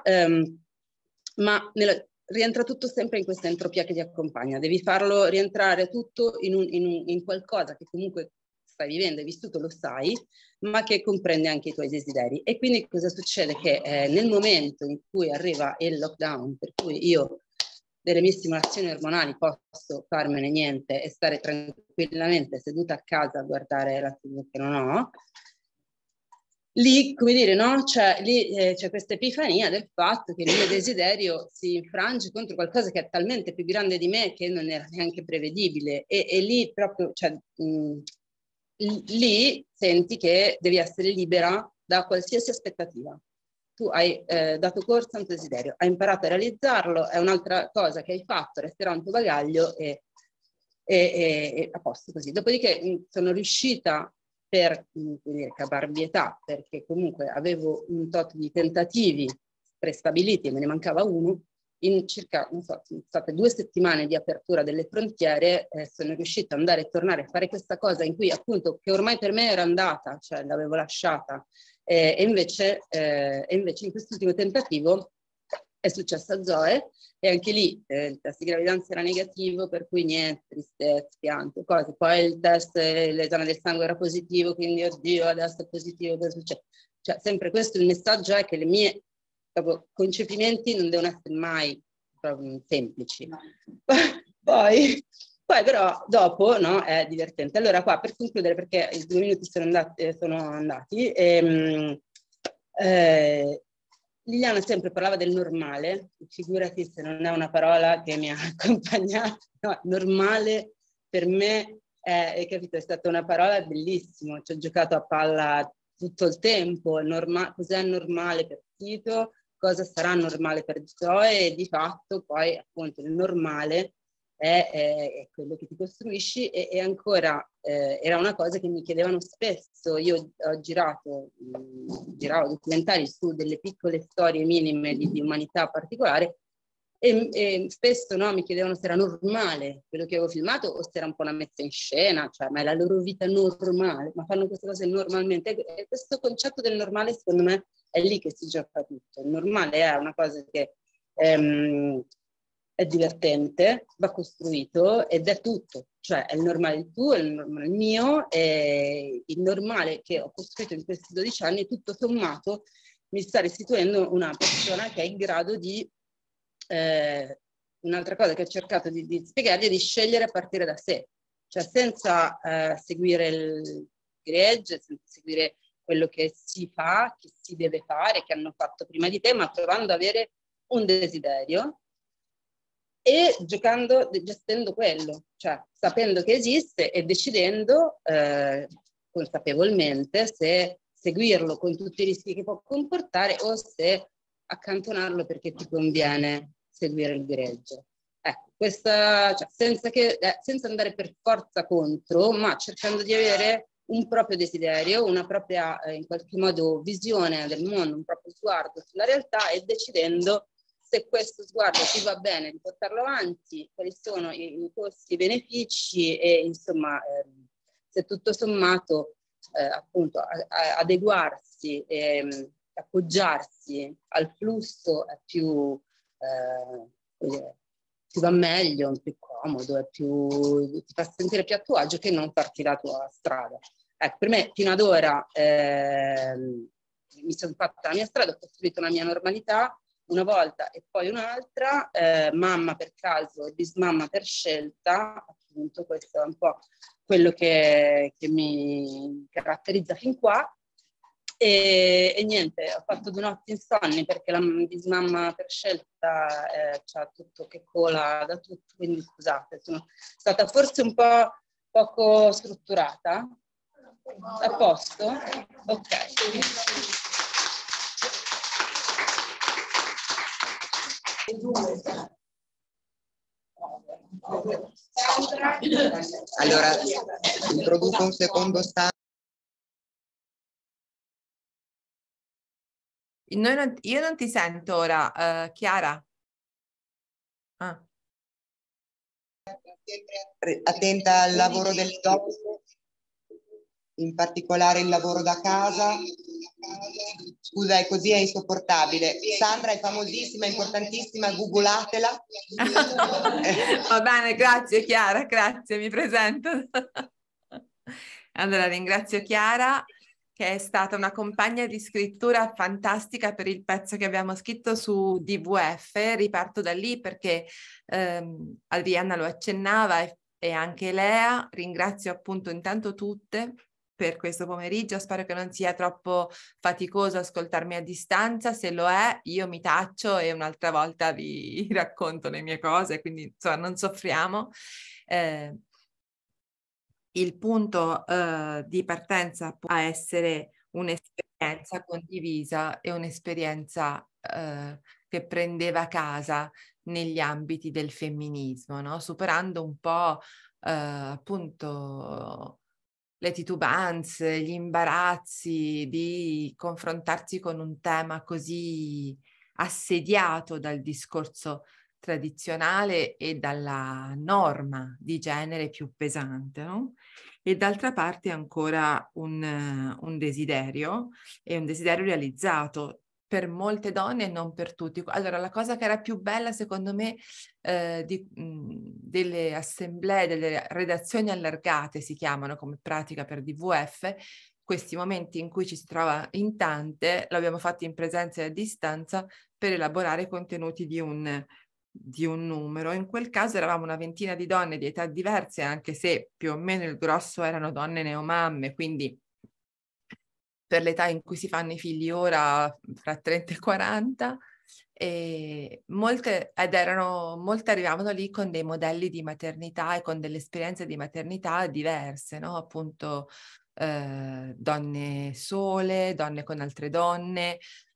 rientra tutto sempre in questa entropia che ti accompagna. Devi farlo rientrare tutto in qualcosa che comunque stai vivendo, hai vissuto, lo sai, ma che comprende anche i tuoi desideri. E quindi cosa succede? Che nel momento in cui arriva il lockdown, per cui io delle mie stimolazioni ormonali posso farmene niente e stare tranquillamente seduta a casa a guardare la TV che non ho, lì, come dire, no? Lì c'è questa epifania del fatto che il mio desiderio si infrange contro qualcosa che è talmente più grande di me che non era neanche prevedibile. E lì proprio, cioè, lì senti che devi essere libera da qualsiasi aspettativa. Tu hai dato corso a un desiderio, hai imparato a realizzarlo, è un'altra cosa che hai fatto, resterà un tuo bagaglio e a posto così. Dopodiché sono riuscita per caparbietà, perché comunque avevo un tot di tentativi prestabiliti e me ne mancava uno, in circa, non so, sono state 2 settimane di apertura delle frontiere, sono riuscita ad andare e tornare a fare questa cosa in cui appunto, che ormai per me era andata, cioè l'avevo lasciata, e invece in quest'ultimo tentativo è successa a Zoe, e anche lì il test di gravidanza era negativo, per cui niente, tristezza, pianto, cose. Poi il test, l'esame del sangue era positivo, quindi oddio, adesso è positivo, cosa succede? Cioè, sempre questo il messaggio è che le mie concepimenti non devono essere mai semplici. Poi però dopo, no, è divertente. Allora qua, per concludere, perché i 2 minuti sono andati, Liliana sempre parlava del normale, figurati se non è una parola che mi ha accompagnato, no, normale per me è, capito, è stata una parola bellissima, ci ho giocato a palla tutto il tempo, cos'è normale per Tito, cosa sarà normale per Zoe, e di fatto poi appunto il normale è quello che ti costruisci, e ancora era una cosa che mi chiedevano spesso. Io ho giravo documentari su delle piccole storie minime di umanità particolare, e spesso, no, mi chiedevano se era normale quello che avevo filmato o se era un po' una messa in scena, cioè ma è la loro vita normale, ma fanno queste cose normalmente, e questo concetto del normale secondo me è lì che si gioca tutto. Il normale è una cosa che è divertente, va costruito ed è tutto, cioè è il normale il tuo, è il normale il mio, e il normale che ho costruito in questi 12 anni, tutto sommato, mi sta restituendo una persona che è in grado di, un'altra cosa che ho cercato di spiegargli, è di scegliere a partire da sé, cioè senza seguire il gregge, senza seguire quello che si fa, che si deve fare, che hanno fatto prima di te, ma provando ad avere un desiderio e gestendo quello, cioè sapendo che esiste e decidendo consapevolmente se seguirlo con tutti i rischi che può comportare o se accantonarlo perché ti conviene seguire il gregge. Ecco, questa, cioè, senza andare per forza contro, ma cercando di avere un proprio desiderio, una propria in qualche modo visione del mondo, un proprio sguardo sulla realtà, e decidendo se questo sguardo ti va bene di portarlo avanti, quali sono i costi e i benefici, e insomma se tutto sommato appunto adeguarsi e appoggiarsi al flusso è più va meglio, è più comodo, ti fa sentire più a tuo agio che non farti la tua strada. Ecco, per me fino ad ora mi sono fatta la mia strada, ho costruito una mia normalità, una volta e poi un'altra, mamma per caso e bismamma per scelta, appunto questo è un po' quello che mi caratterizza fin qua, e niente, ho fatto 2 notti insonni perché la bismamma per scelta c'ha tutto che cola da tutto, quindi scusate, sono stata forse un po' poco strutturata. A posto? Ok. Allora, introduco un secondo step. Io non ti sento ora, Chiara. Ah. Attenta al lavoro del dopo, in particolare il lavoro da casa. Scusa, è così, è insopportabile. Sandra è famosissima, importantissima, googlatela. Va bene, grazie Chiara, grazie, mi presento. Allora ringrazio Chiara, che è stata una compagna di scrittura fantastica per il pezzo che abbiamo scritto su DVF. Riparto da lì perché Adriana lo accennava e anche Lea. Ringrazio appunto intanto tutte per questo pomeriggio. Spero che non sia troppo faticoso ascoltarmi a distanza. Se lo è, io mi taccio e un'altra volta vi racconto le mie cose, quindi insomma non soffriamo. Il punto di partenza può essere un'esperienza condivisa e un'esperienza che prendeva casa negli ambiti del femminismo, no? Superando un po' appunto le titubanze, gli imbarazzi di confrontarsi con un tema così assediato dal discorso tradizionale e dalla norma di genere più pesante, no? E d'altra parte ancora un desiderio, e un desiderio realizzato per molte donne e non per tutti. Allora, la cosa che era più bella secondo me delle assemblee, delle redazioni allargate si chiamano come pratica per DVF, questi momenti in cui ci si trova in tante, l'abbiamo fatto in presenza e a distanza per elaborare contenuti di un numero. In quel caso eravamo una ventina di donne di età diverse, anche se più o meno il grosso erano donne neomamme, quindi per l'età in cui si fanno i figli ora, fra 30 e 40, e molte arrivavano lì con dei modelli di maternità e con delle esperienze di maternità diverse, no? Appunto donne sole, donne con altre donne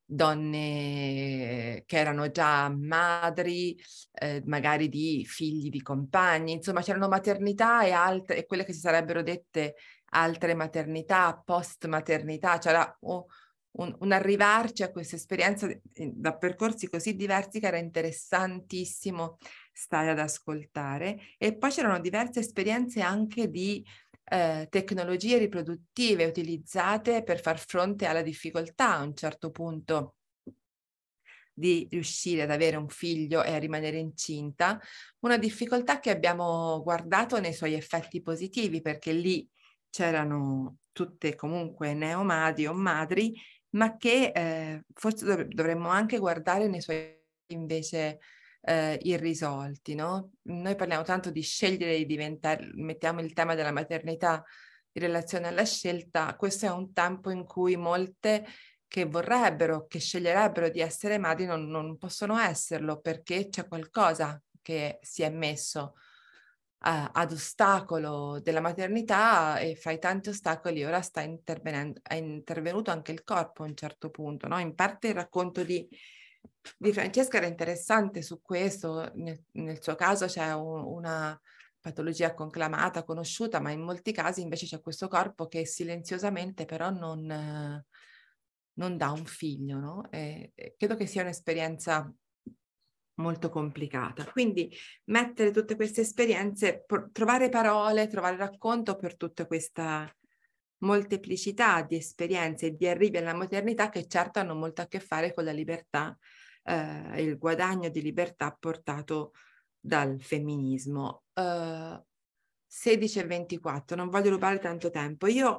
che erano già madri, magari di figli di compagni, insomma c'erano maternità e altre, e quelle che si sarebbero dette altre maternità, post maternità, c'era un arrivarci a questa esperienza da percorsi così diversi che era interessantissimo stare ad ascoltare. E poi c'erano diverse esperienze anche di tecnologie riproduttive utilizzate per far fronte alla difficoltà a un certo punto di riuscire ad avere un figlio e a rimanere incinta, una difficoltà che abbiamo guardato nei suoi effetti positivi, perché lì c'erano tutte comunque neomadri o madri, ma che forse dovremmo anche guardare nei suoi invece irrisolti, no? Noi parliamo tanto di scegliere di diventare, mettiamo il tema della maternità in relazione alla scelta. Questo è un tempo in cui molte che sceglierebbero di essere madri non possono esserlo, perché c'è qualcosa che si è messo ad ostacolo della maternità, e fra i tanti ostacoli ora è intervenuto anche il corpo a un certo punto, no? In parte il racconto di Francesca era interessante su questo. Nel suo caso c'è una patologia conclamata, conosciuta, ma in molti casi invece c'è questo corpo che silenziosamente però non dà un figlio, no? E credo che sia un'esperienza molto complicata. Quindi mettere tutte queste esperienze, trovare parole, trovare racconto per tutta questa molteplicità di esperienze e di arrivi alla maternità, che certo hanno molto a che fare con la libertà e il guadagno di libertà portato dal femminismo. 16 e 24, non voglio rubare tanto tempo. Io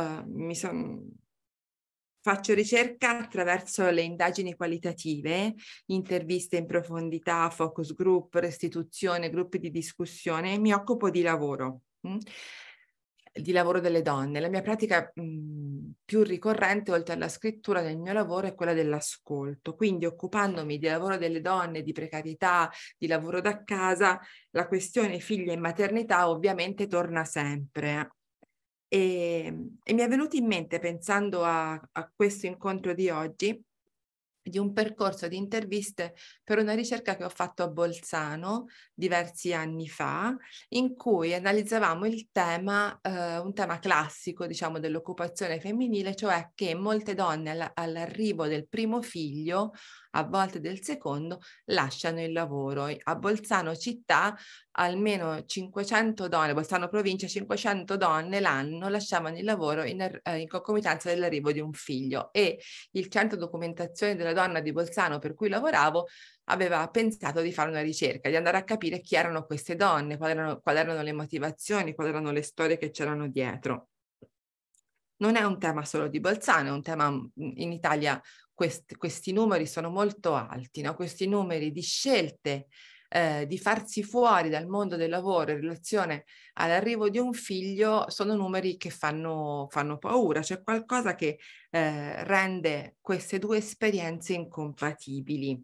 faccio ricerca attraverso le indagini qualitative, interviste in profondità, focus group, restituzione, gruppi di discussione, e mi occupo di lavoro delle donne. La mia pratica più ricorrente, oltre alla scrittura nel mio lavoro, è quella dell'ascolto. Quindi, occupandomi di lavoro delle donne, di precarietà, di lavoro da casa, la questione figli e maternità ovviamente torna sempre. E mi è venuto in mente, pensando a questo incontro di oggi, di un percorso di interviste per una ricerca che ho fatto a Bolzano diversi anni fa, in cui analizzavamo il tema, un tema classico, diciamo, dell'occupazione femminile, cioè che molte donne all'arrivo del primo figlio, a volte del secondo, lasciano il lavoro. A Bolzano città almeno 500 donne, Bolzano provincia, 500 donne l'anno lasciavano il lavoro in concomitanza dell'arrivo di un figlio, e il centro documentazione della donna di Bolzano per cui lavoravo aveva pensato di fare una ricerca, di andare a capire chi erano queste donne, quali erano le motivazioni, quali erano le storie che c'erano dietro. non è un tema solo di Bolzano, è un tema in Italia, questi numeri sono molto alti, no? Questi numeri di scelte di farsi fuori dal mondo del lavoro in relazione all'arrivo di un figlio sono numeri che fanno paura, c'è qualcosa che rende queste due esperienze incompatibili.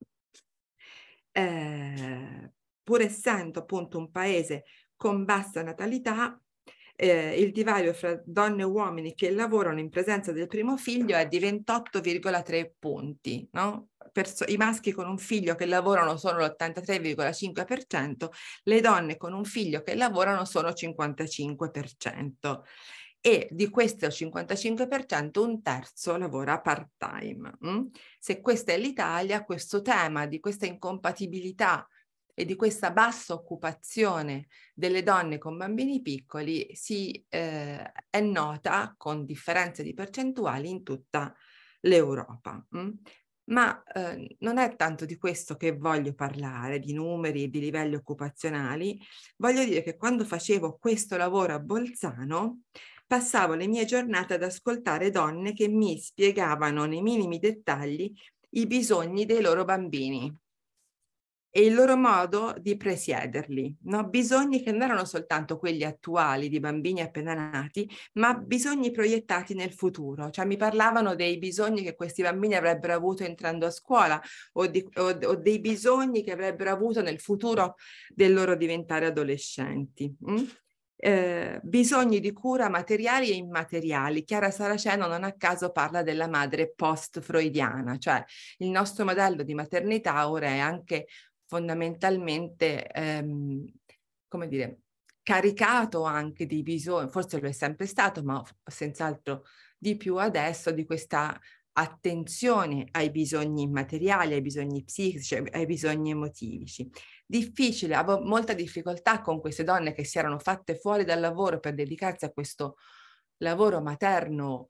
Pur essendo appunto un paese con bassa natalità, il divario fra donne e uomini che lavorano in presenza del primo figlio è di 28,3 punti, no? I maschi con un figlio che lavorano sono l'83,5%, le donne con un figlio che lavorano sono 55%. E di questo 55% un terzo lavora part-time. Se questa è l'Italia, questo tema di questa incompatibilità e di questa bassa occupazione delle donne con bambini piccoli è nota con differenze di percentuali in tutta l'Europa. Ma non è tanto di questo che voglio parlare, di numeri e di livelli occupazionali. Voglio dire che quando facevo questo lavoro a Bolzano, passavo le mie giornate ad ascoltare donne che mi spiegavano nei minimi dettagli i bisogni dei loro bambini e il loro modo di presiederli, no? Bisogni che non erano soltanto quelli attuali di bambini appena nati, ma bisogni proiettati nel futuro. Cioè mi parlavano dei bisogni che questi bambini avrebbero avuto entrando a scuola o dei bisogni che avrebbero avuto nel futuro del loro diventare adolescenti. Bisogni di cura materiali e immateriali. Chiara Saraceno non a caso parla della madre post-freudiana, cioè il nostro modello di maternità ora è anche fondamentalmente, come dire, caricato anche di bisogni, forse lo è sempre stato, ma senz'altro di più adesso, di questa attenzione ai bisogni immateriali, ai bisogni psichici, ai bisogni emotivi. Difficile, avevo molta difficoltà con queste donne che si erano fatte fuori dal lavoro per dedicarsi a questo lavoro materno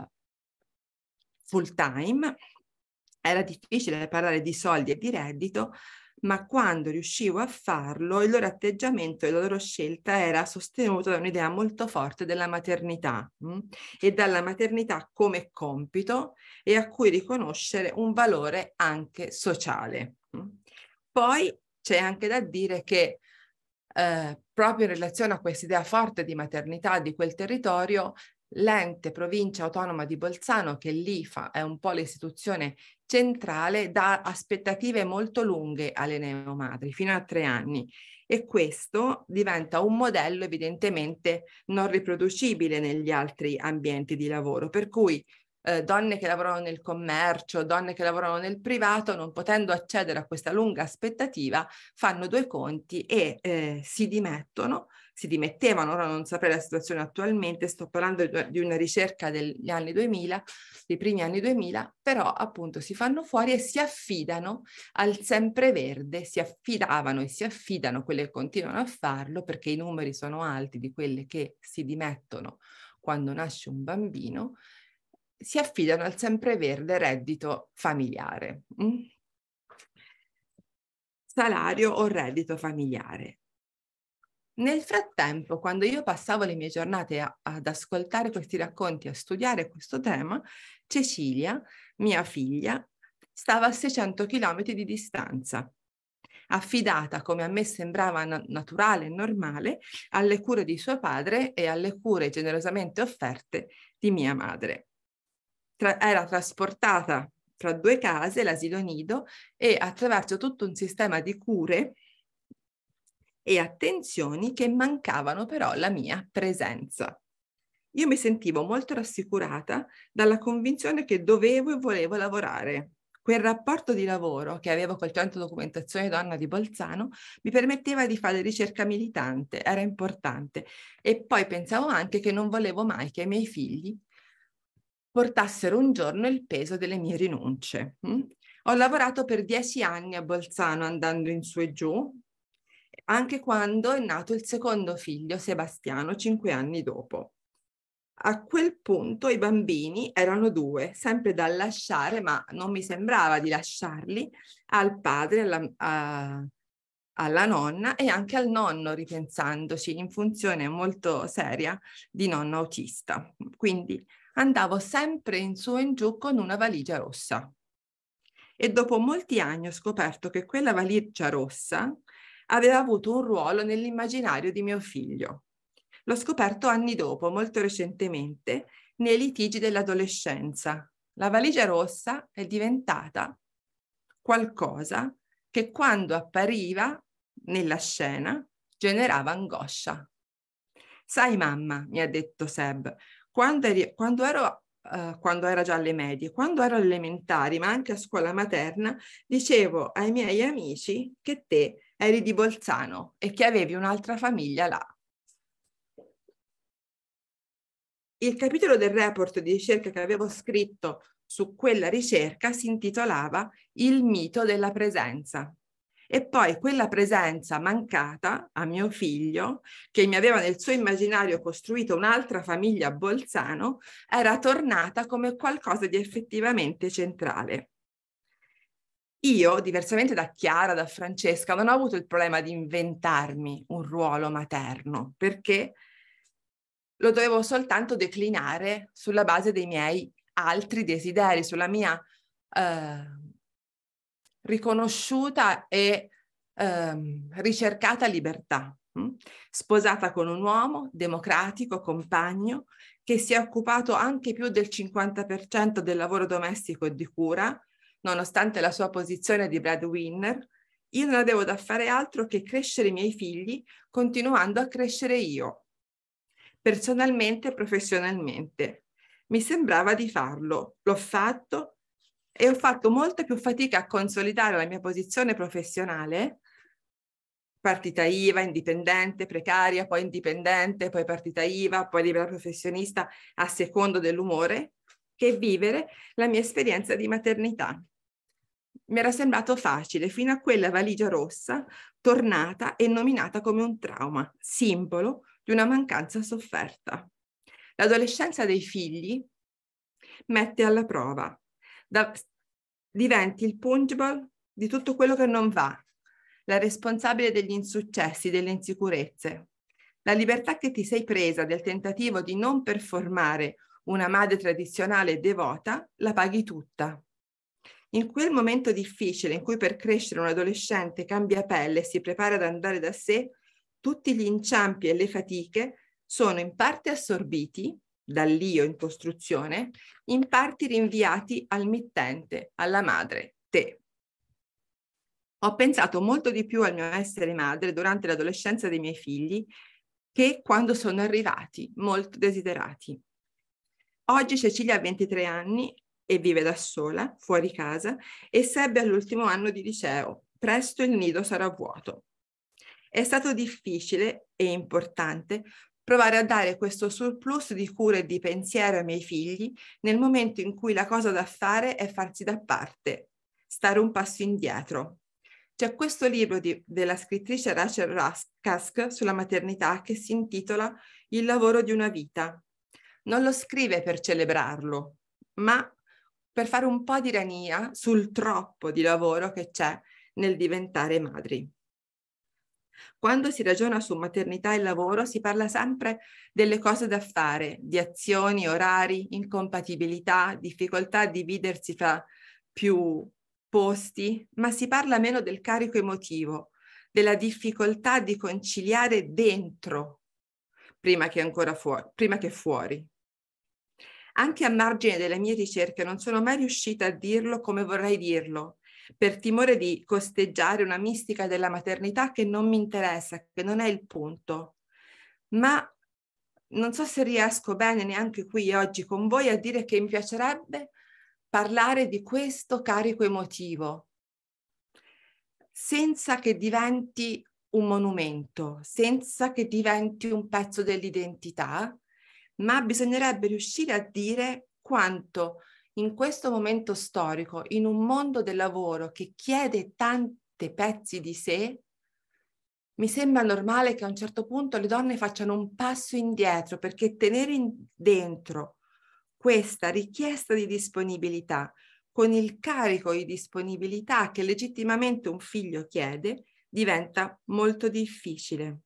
full time. Era difficile parlare di soldi e di reddito, ma quando riuscivo a farlo il loro atteggiamento e la loro scelta era sostenuto da un'idea molto forte della maternità e dalla maternità come compito e a cui riconoscere un valore anche sociale. Poi c'è anche da dire che proprio in relazione a questa idea forte di maternità di quel territorio, l'ente provincia autonoma di Bolzano, che l'IFA è un po' l'istituzione centrale, dà aspettative molto lunghe alle neomadri, fino a 3 anni. E questo diventa un modello evidentemente non riproducibile negli altri ambienti di lavoro, per cui donne che lavorano nel commercio, donne che lavorano nel privato, non potendo accedere a questa lunga aspettativa, fanno 2 conti e si dimettevano, ora non saprei la situazione attualmente, sto parlando di una ricerca degli anni 2000, dei primi anni 2000, però appunto si fanno fuori e si affidano al sempreverde, si affidavano e si affidano, quelle che continuano a farlo perché i numeri sono alti di quelle che si dimettono quando nasce un bambino, si affidano al sempreverde reddito familiare. Salario o reddito familiare. Nel frattempo, quando io passavo le mie giornate ad ascoltare questi racconti, a studiare questo tema, Cecilia, mia figlia, stava a 600 chilometri di distanza, affidata, come a me sembrava naturale e normale, alle cure di suo padre e alle cure generosamente offerte di mia madre. Era trasportata tra 2 case, l'asilo nido, e attraverso tutto un sistema di cure e attenzioni che mancavano però la mia presenza. Io mi sentivo molto rassicurata dalla convinzione che dovevo e volevo lavorare. Quel rapporto di lavoro che avevo col Centro Documentazione Donna di Bolzano mi permetteva di fare ricerca militante, era importante. E poi pensavo anche che non volevo mai che i miei figli portassero un giorno il peso delle mie rinunce. Ho lavorato per 10 anni a Bolzano andando in su e giù, anche quando è nato il secondo figlio, Sebastiano, 5 anni dopo. A quel punto i bambini erano 2, sempre da lasciare, ma non mi sembrava di lasciarli, al padre, alla nonna e anche al nonno, ripensandoci, in funzione molto seria di nonno autista. Quindi andavo sempre in su e in giù con una valigia rossa. E dopo molti anni ho scoperto che quella valigia rossa aveva avuto un ruolo nell'immaginario di mio figlio. L'ho scoperto anni dopo, molto recentemente, nei litigi dell'adolescenza. La valigia rossa è diventata qualcosa che quando appariva nella scena generava angoscia. Sai mamma, mi ha detto Seb, quando era già alle medie, quando ero alle elementari, ma anche a scuola materna, dicevo ai miei amici che te eri di Bolzano e che avevi un'altra famiglia là. Il capitolo del report di ricerca che avevo scritto su quella ricerca si intitolava Il mito della presenza. E poi quella presenza mancata a mio figlio, che mi aveva nel suo immaginario costruito un'altra famiglia a Bolzano, era tornata come qualcosa di effettivamente centrale. Io, diversamente da Chiara, da Francesca, non ho avuto il problema di inventarmi un ruolo materno, perché lo dovevo soltanto declinare sulla base dei miei altri desideri, sulla mia riconosciuta e ricercata libertà. Sposata con un uomo democratico, compagno, che si è occupato anche più del 50% del lavoro domestico e di cura, nonostante la sua posizione di breadwinner. Io non avevo da fare altro che crescere i miei figli, continuando a crescere io, personalmente e professionalmente. Mi sembrava di farlo, l'ho fatto e ho fatto molta più fatica a consolidare la mia posizione professionale, partita IVA, indipendente, precaria, poi indipendente, poi partita IVA, poi libera professionista a secondo dell'umore, che vivere la mia esperienza di maternità. Mi era sembrato facile fino a quella valigia rossa tornata e nominata come un trauma, simbolo di una mancanza sofferta. L'adolescenza dei figli mette alla prova. Diventi il punchbowl di tutto quello che non va, la responsabile degli insuccessi, delle insicurezze. La libertà che ti sei presa del tentativo di non performare una madre tradizionale e devota, la paghi tutta. In quel momento difficile in cui per crescere un adolescente cambia pelle e si prepara ad andare da sé, tutti gli inciampi e le fatiche sono in parte assorbiti dall'io in costruzione, in parte rinviati al mittente, alla madre, te. Ho pensato molto di più al mio essere madre durante l'adolescenza dei miei figli che quando sono arrivati, molto desiderati. Oggi Cecilia ha 23 anni e vive da sola, fuori casa, e Seb è all'ultimo anno di liceo. Presto il nido sarà vuoto. È stato difficile e importante provare a dare questo surplus di cura e di pensiero ai miei figli nel momento in cui la cosa da fare è farsi da parte, stare un passo indietro. C'è questo libro della scrittrice Rachel Cusk sulla maternità che si intitola Il lavoro di una vita. Non lo scrive per celebrarlo, ma per fare un po' di ironia sul troppo di lavoro che c'è nel diventare madri. Quando si ragiona su maternità e lavoro si parla sempre delle cose da fare, di azioni, orari, incompatibilità, difficoltà a dividersi fra più posti, ma si parla meno del carico emotivo, della difficoltà di conciliare dentro prima che fuori. Anche a margine delle mie ricerche non sono mai riuscita a dirlo come vorrei dirlo, per timore di costeggiare una mistica della maternità che non mi interessa, che non è il punto. Ma non so se riesco bene neanche qui oggi con voi a dire che mi piacerebbe parlare di questo carico emotivo, senza che diventi un monumento, senza che diventi un pezzo dell'identità, ma bisognerebbe riuscire a dire quanto in questo momento storico, in un mondo del lavoro che chiede tanti pezzi di sé, mi sembra normale che a un certo punto le donne facciano un passo indietro, perché tenere dentro questa richiesta di disponibilità con il carico di disponibilità che legittimamente un figlio chiede diventa molto difficile.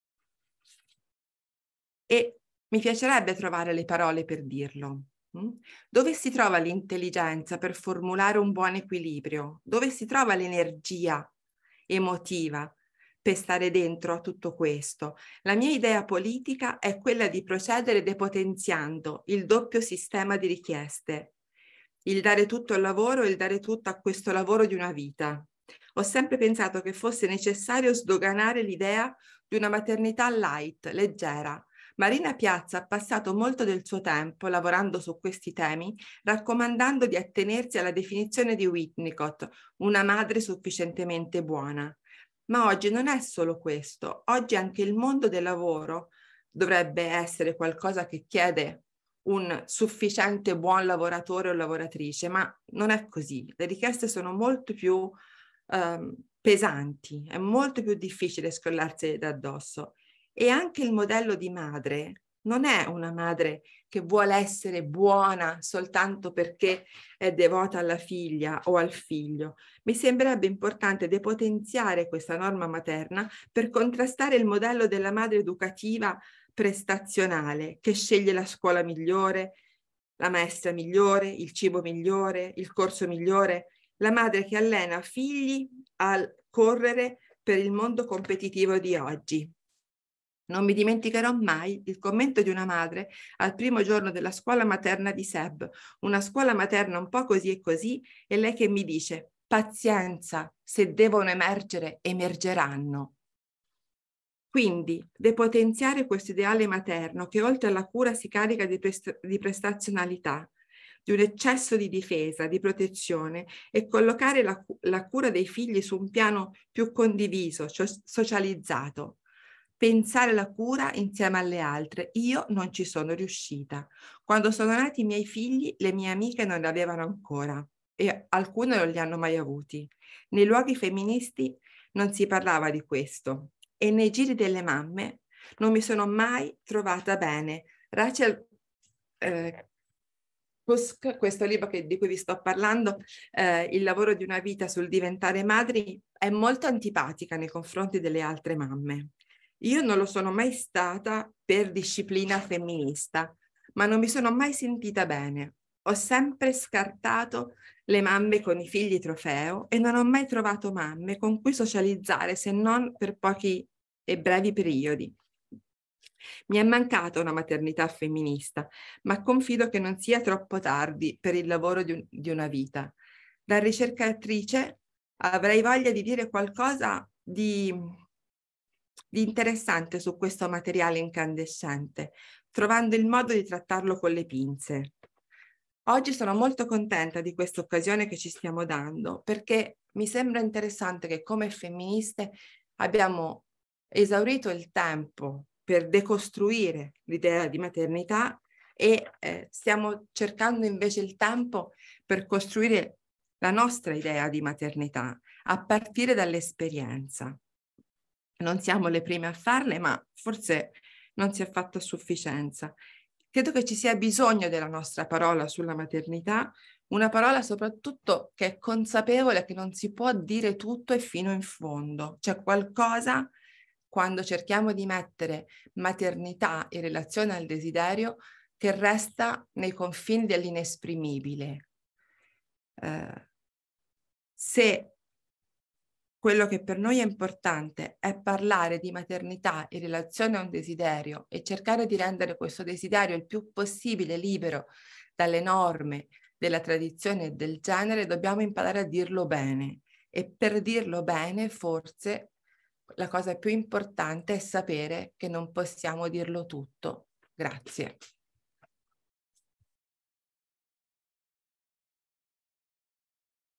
E mi piacerebbe trovare le parole per dirlo. Dove si trova l'intelligenza per formulare un buon equilibrio? Dove si trova l'energia emotiva per stare dentro a tutto questo? La mia idea politica è quella di procedere depotenziando il doppio sistema di richieste, il dare tutto al lavoro e il dare tutto a questo lavoro di una vita. Ho sempre pensato che fosse necessario sdoganare l'idea di una maternità light, leggera. Marina Piazza ha passato molto del suo tempo lavorando su questi temi, raccomandando di attenersi alla definizione di Winnicott, una madre sufficientemente buona. Ma oggi non è solo questo, oggi anche il mondo del lavoro dovrebbe essere qualcosa che chiede un sufficiente buon lavoratore o lavoratrice, ma non è così. Le richieste sono molto più pesanti, è molto più difficile scrollarsi da addosso. E anche il modello di madre non è una madre che vuole essere buona soltanto perché è devota alla figlia o al figlio. Mi sembrerebbe importante depotenziare questa norma materna per contrastare il modello della madre educativa prestazionale che sceglie la scuola migliore, la maestra migliore, il cibo migliore, il corso migliore, la madre che allena figli a correre per il mondo competitivo di oggi. Non mi dimenticherò mai il commento di una madre al primo giorno della scuola materna di Seb, una scuola materna un po' così e così, e lei che mi dice: pazienza, se devono emergere, emergeranno. Quindi depotenziare questo ideale materno che oltre alla cura si carica di prestazionalità, di un eccesso di difesa, di protezione, e collocare la cura dei figli su un piano più condiviso, socializzato. Pensare la cura insieme alle altre. Io non ci sono riuscita. Quando sono nati i miei figli, le mie amiche non li avevano ancora e alcune non li hanno mai avuti. Nei luoghi femministi non si parlava di questo e nei giri delle mamme non mi sono mai trovata bene. Rachel Cusk, questo libro di cui vi sto parlando, Il lavoro di una vita sul diventare madri, è molto antipatica nei confronti delle altre mamme. Io non lo sono mai stata per disciplina femminista, ma non mi sono mai sentita bene. Ho sempre scartato le mamme con i figli trofeo e non ho mai trovato mamme con cui socializzare, se non per pochi e brevi periodi. Mi è mancata una maternità femminista, ma confido che non sia troppo tardi per il lavoro di una vita. Da ricercatrice avrei voglia di dire qualcosa di interessante su questo materiale incandescente, trovando il modo di trattarlo con le pinze. Oggi sono molto contenta di questa occasione che ci stiamo dando, perché mi sembra interessante che come femministe abbiamo esaurito il tempo per decostruire l'idea di maternità e stiamo cercando invece il tempo per costruire la nostra idea di maternità a partire dall'esperienza. Non siamo le prime a farle, ma forse non si è fatto a sufficienza. Credo che ci sia bisogno della nostra parola sulla maternità, una parola soprattutto che è consapevole che non si può dire tutto e fino in fondo. C'è qualcosa, quando cerchiamo di mettere maternità in relazione al desiderio, che resta nei confini dell'inesprimibile. Se quello che per noi è importante è parlare di maternità in relazione a un desiderio e cercare di rendere questo desiderio il più possibile libero dalle norme della tradizione e del genere, dobbiamo imparare a dirlo bene. E per dirlo bene, forse, la cosa più importante è sapere che non possiamo dirlo tutto. Grazie.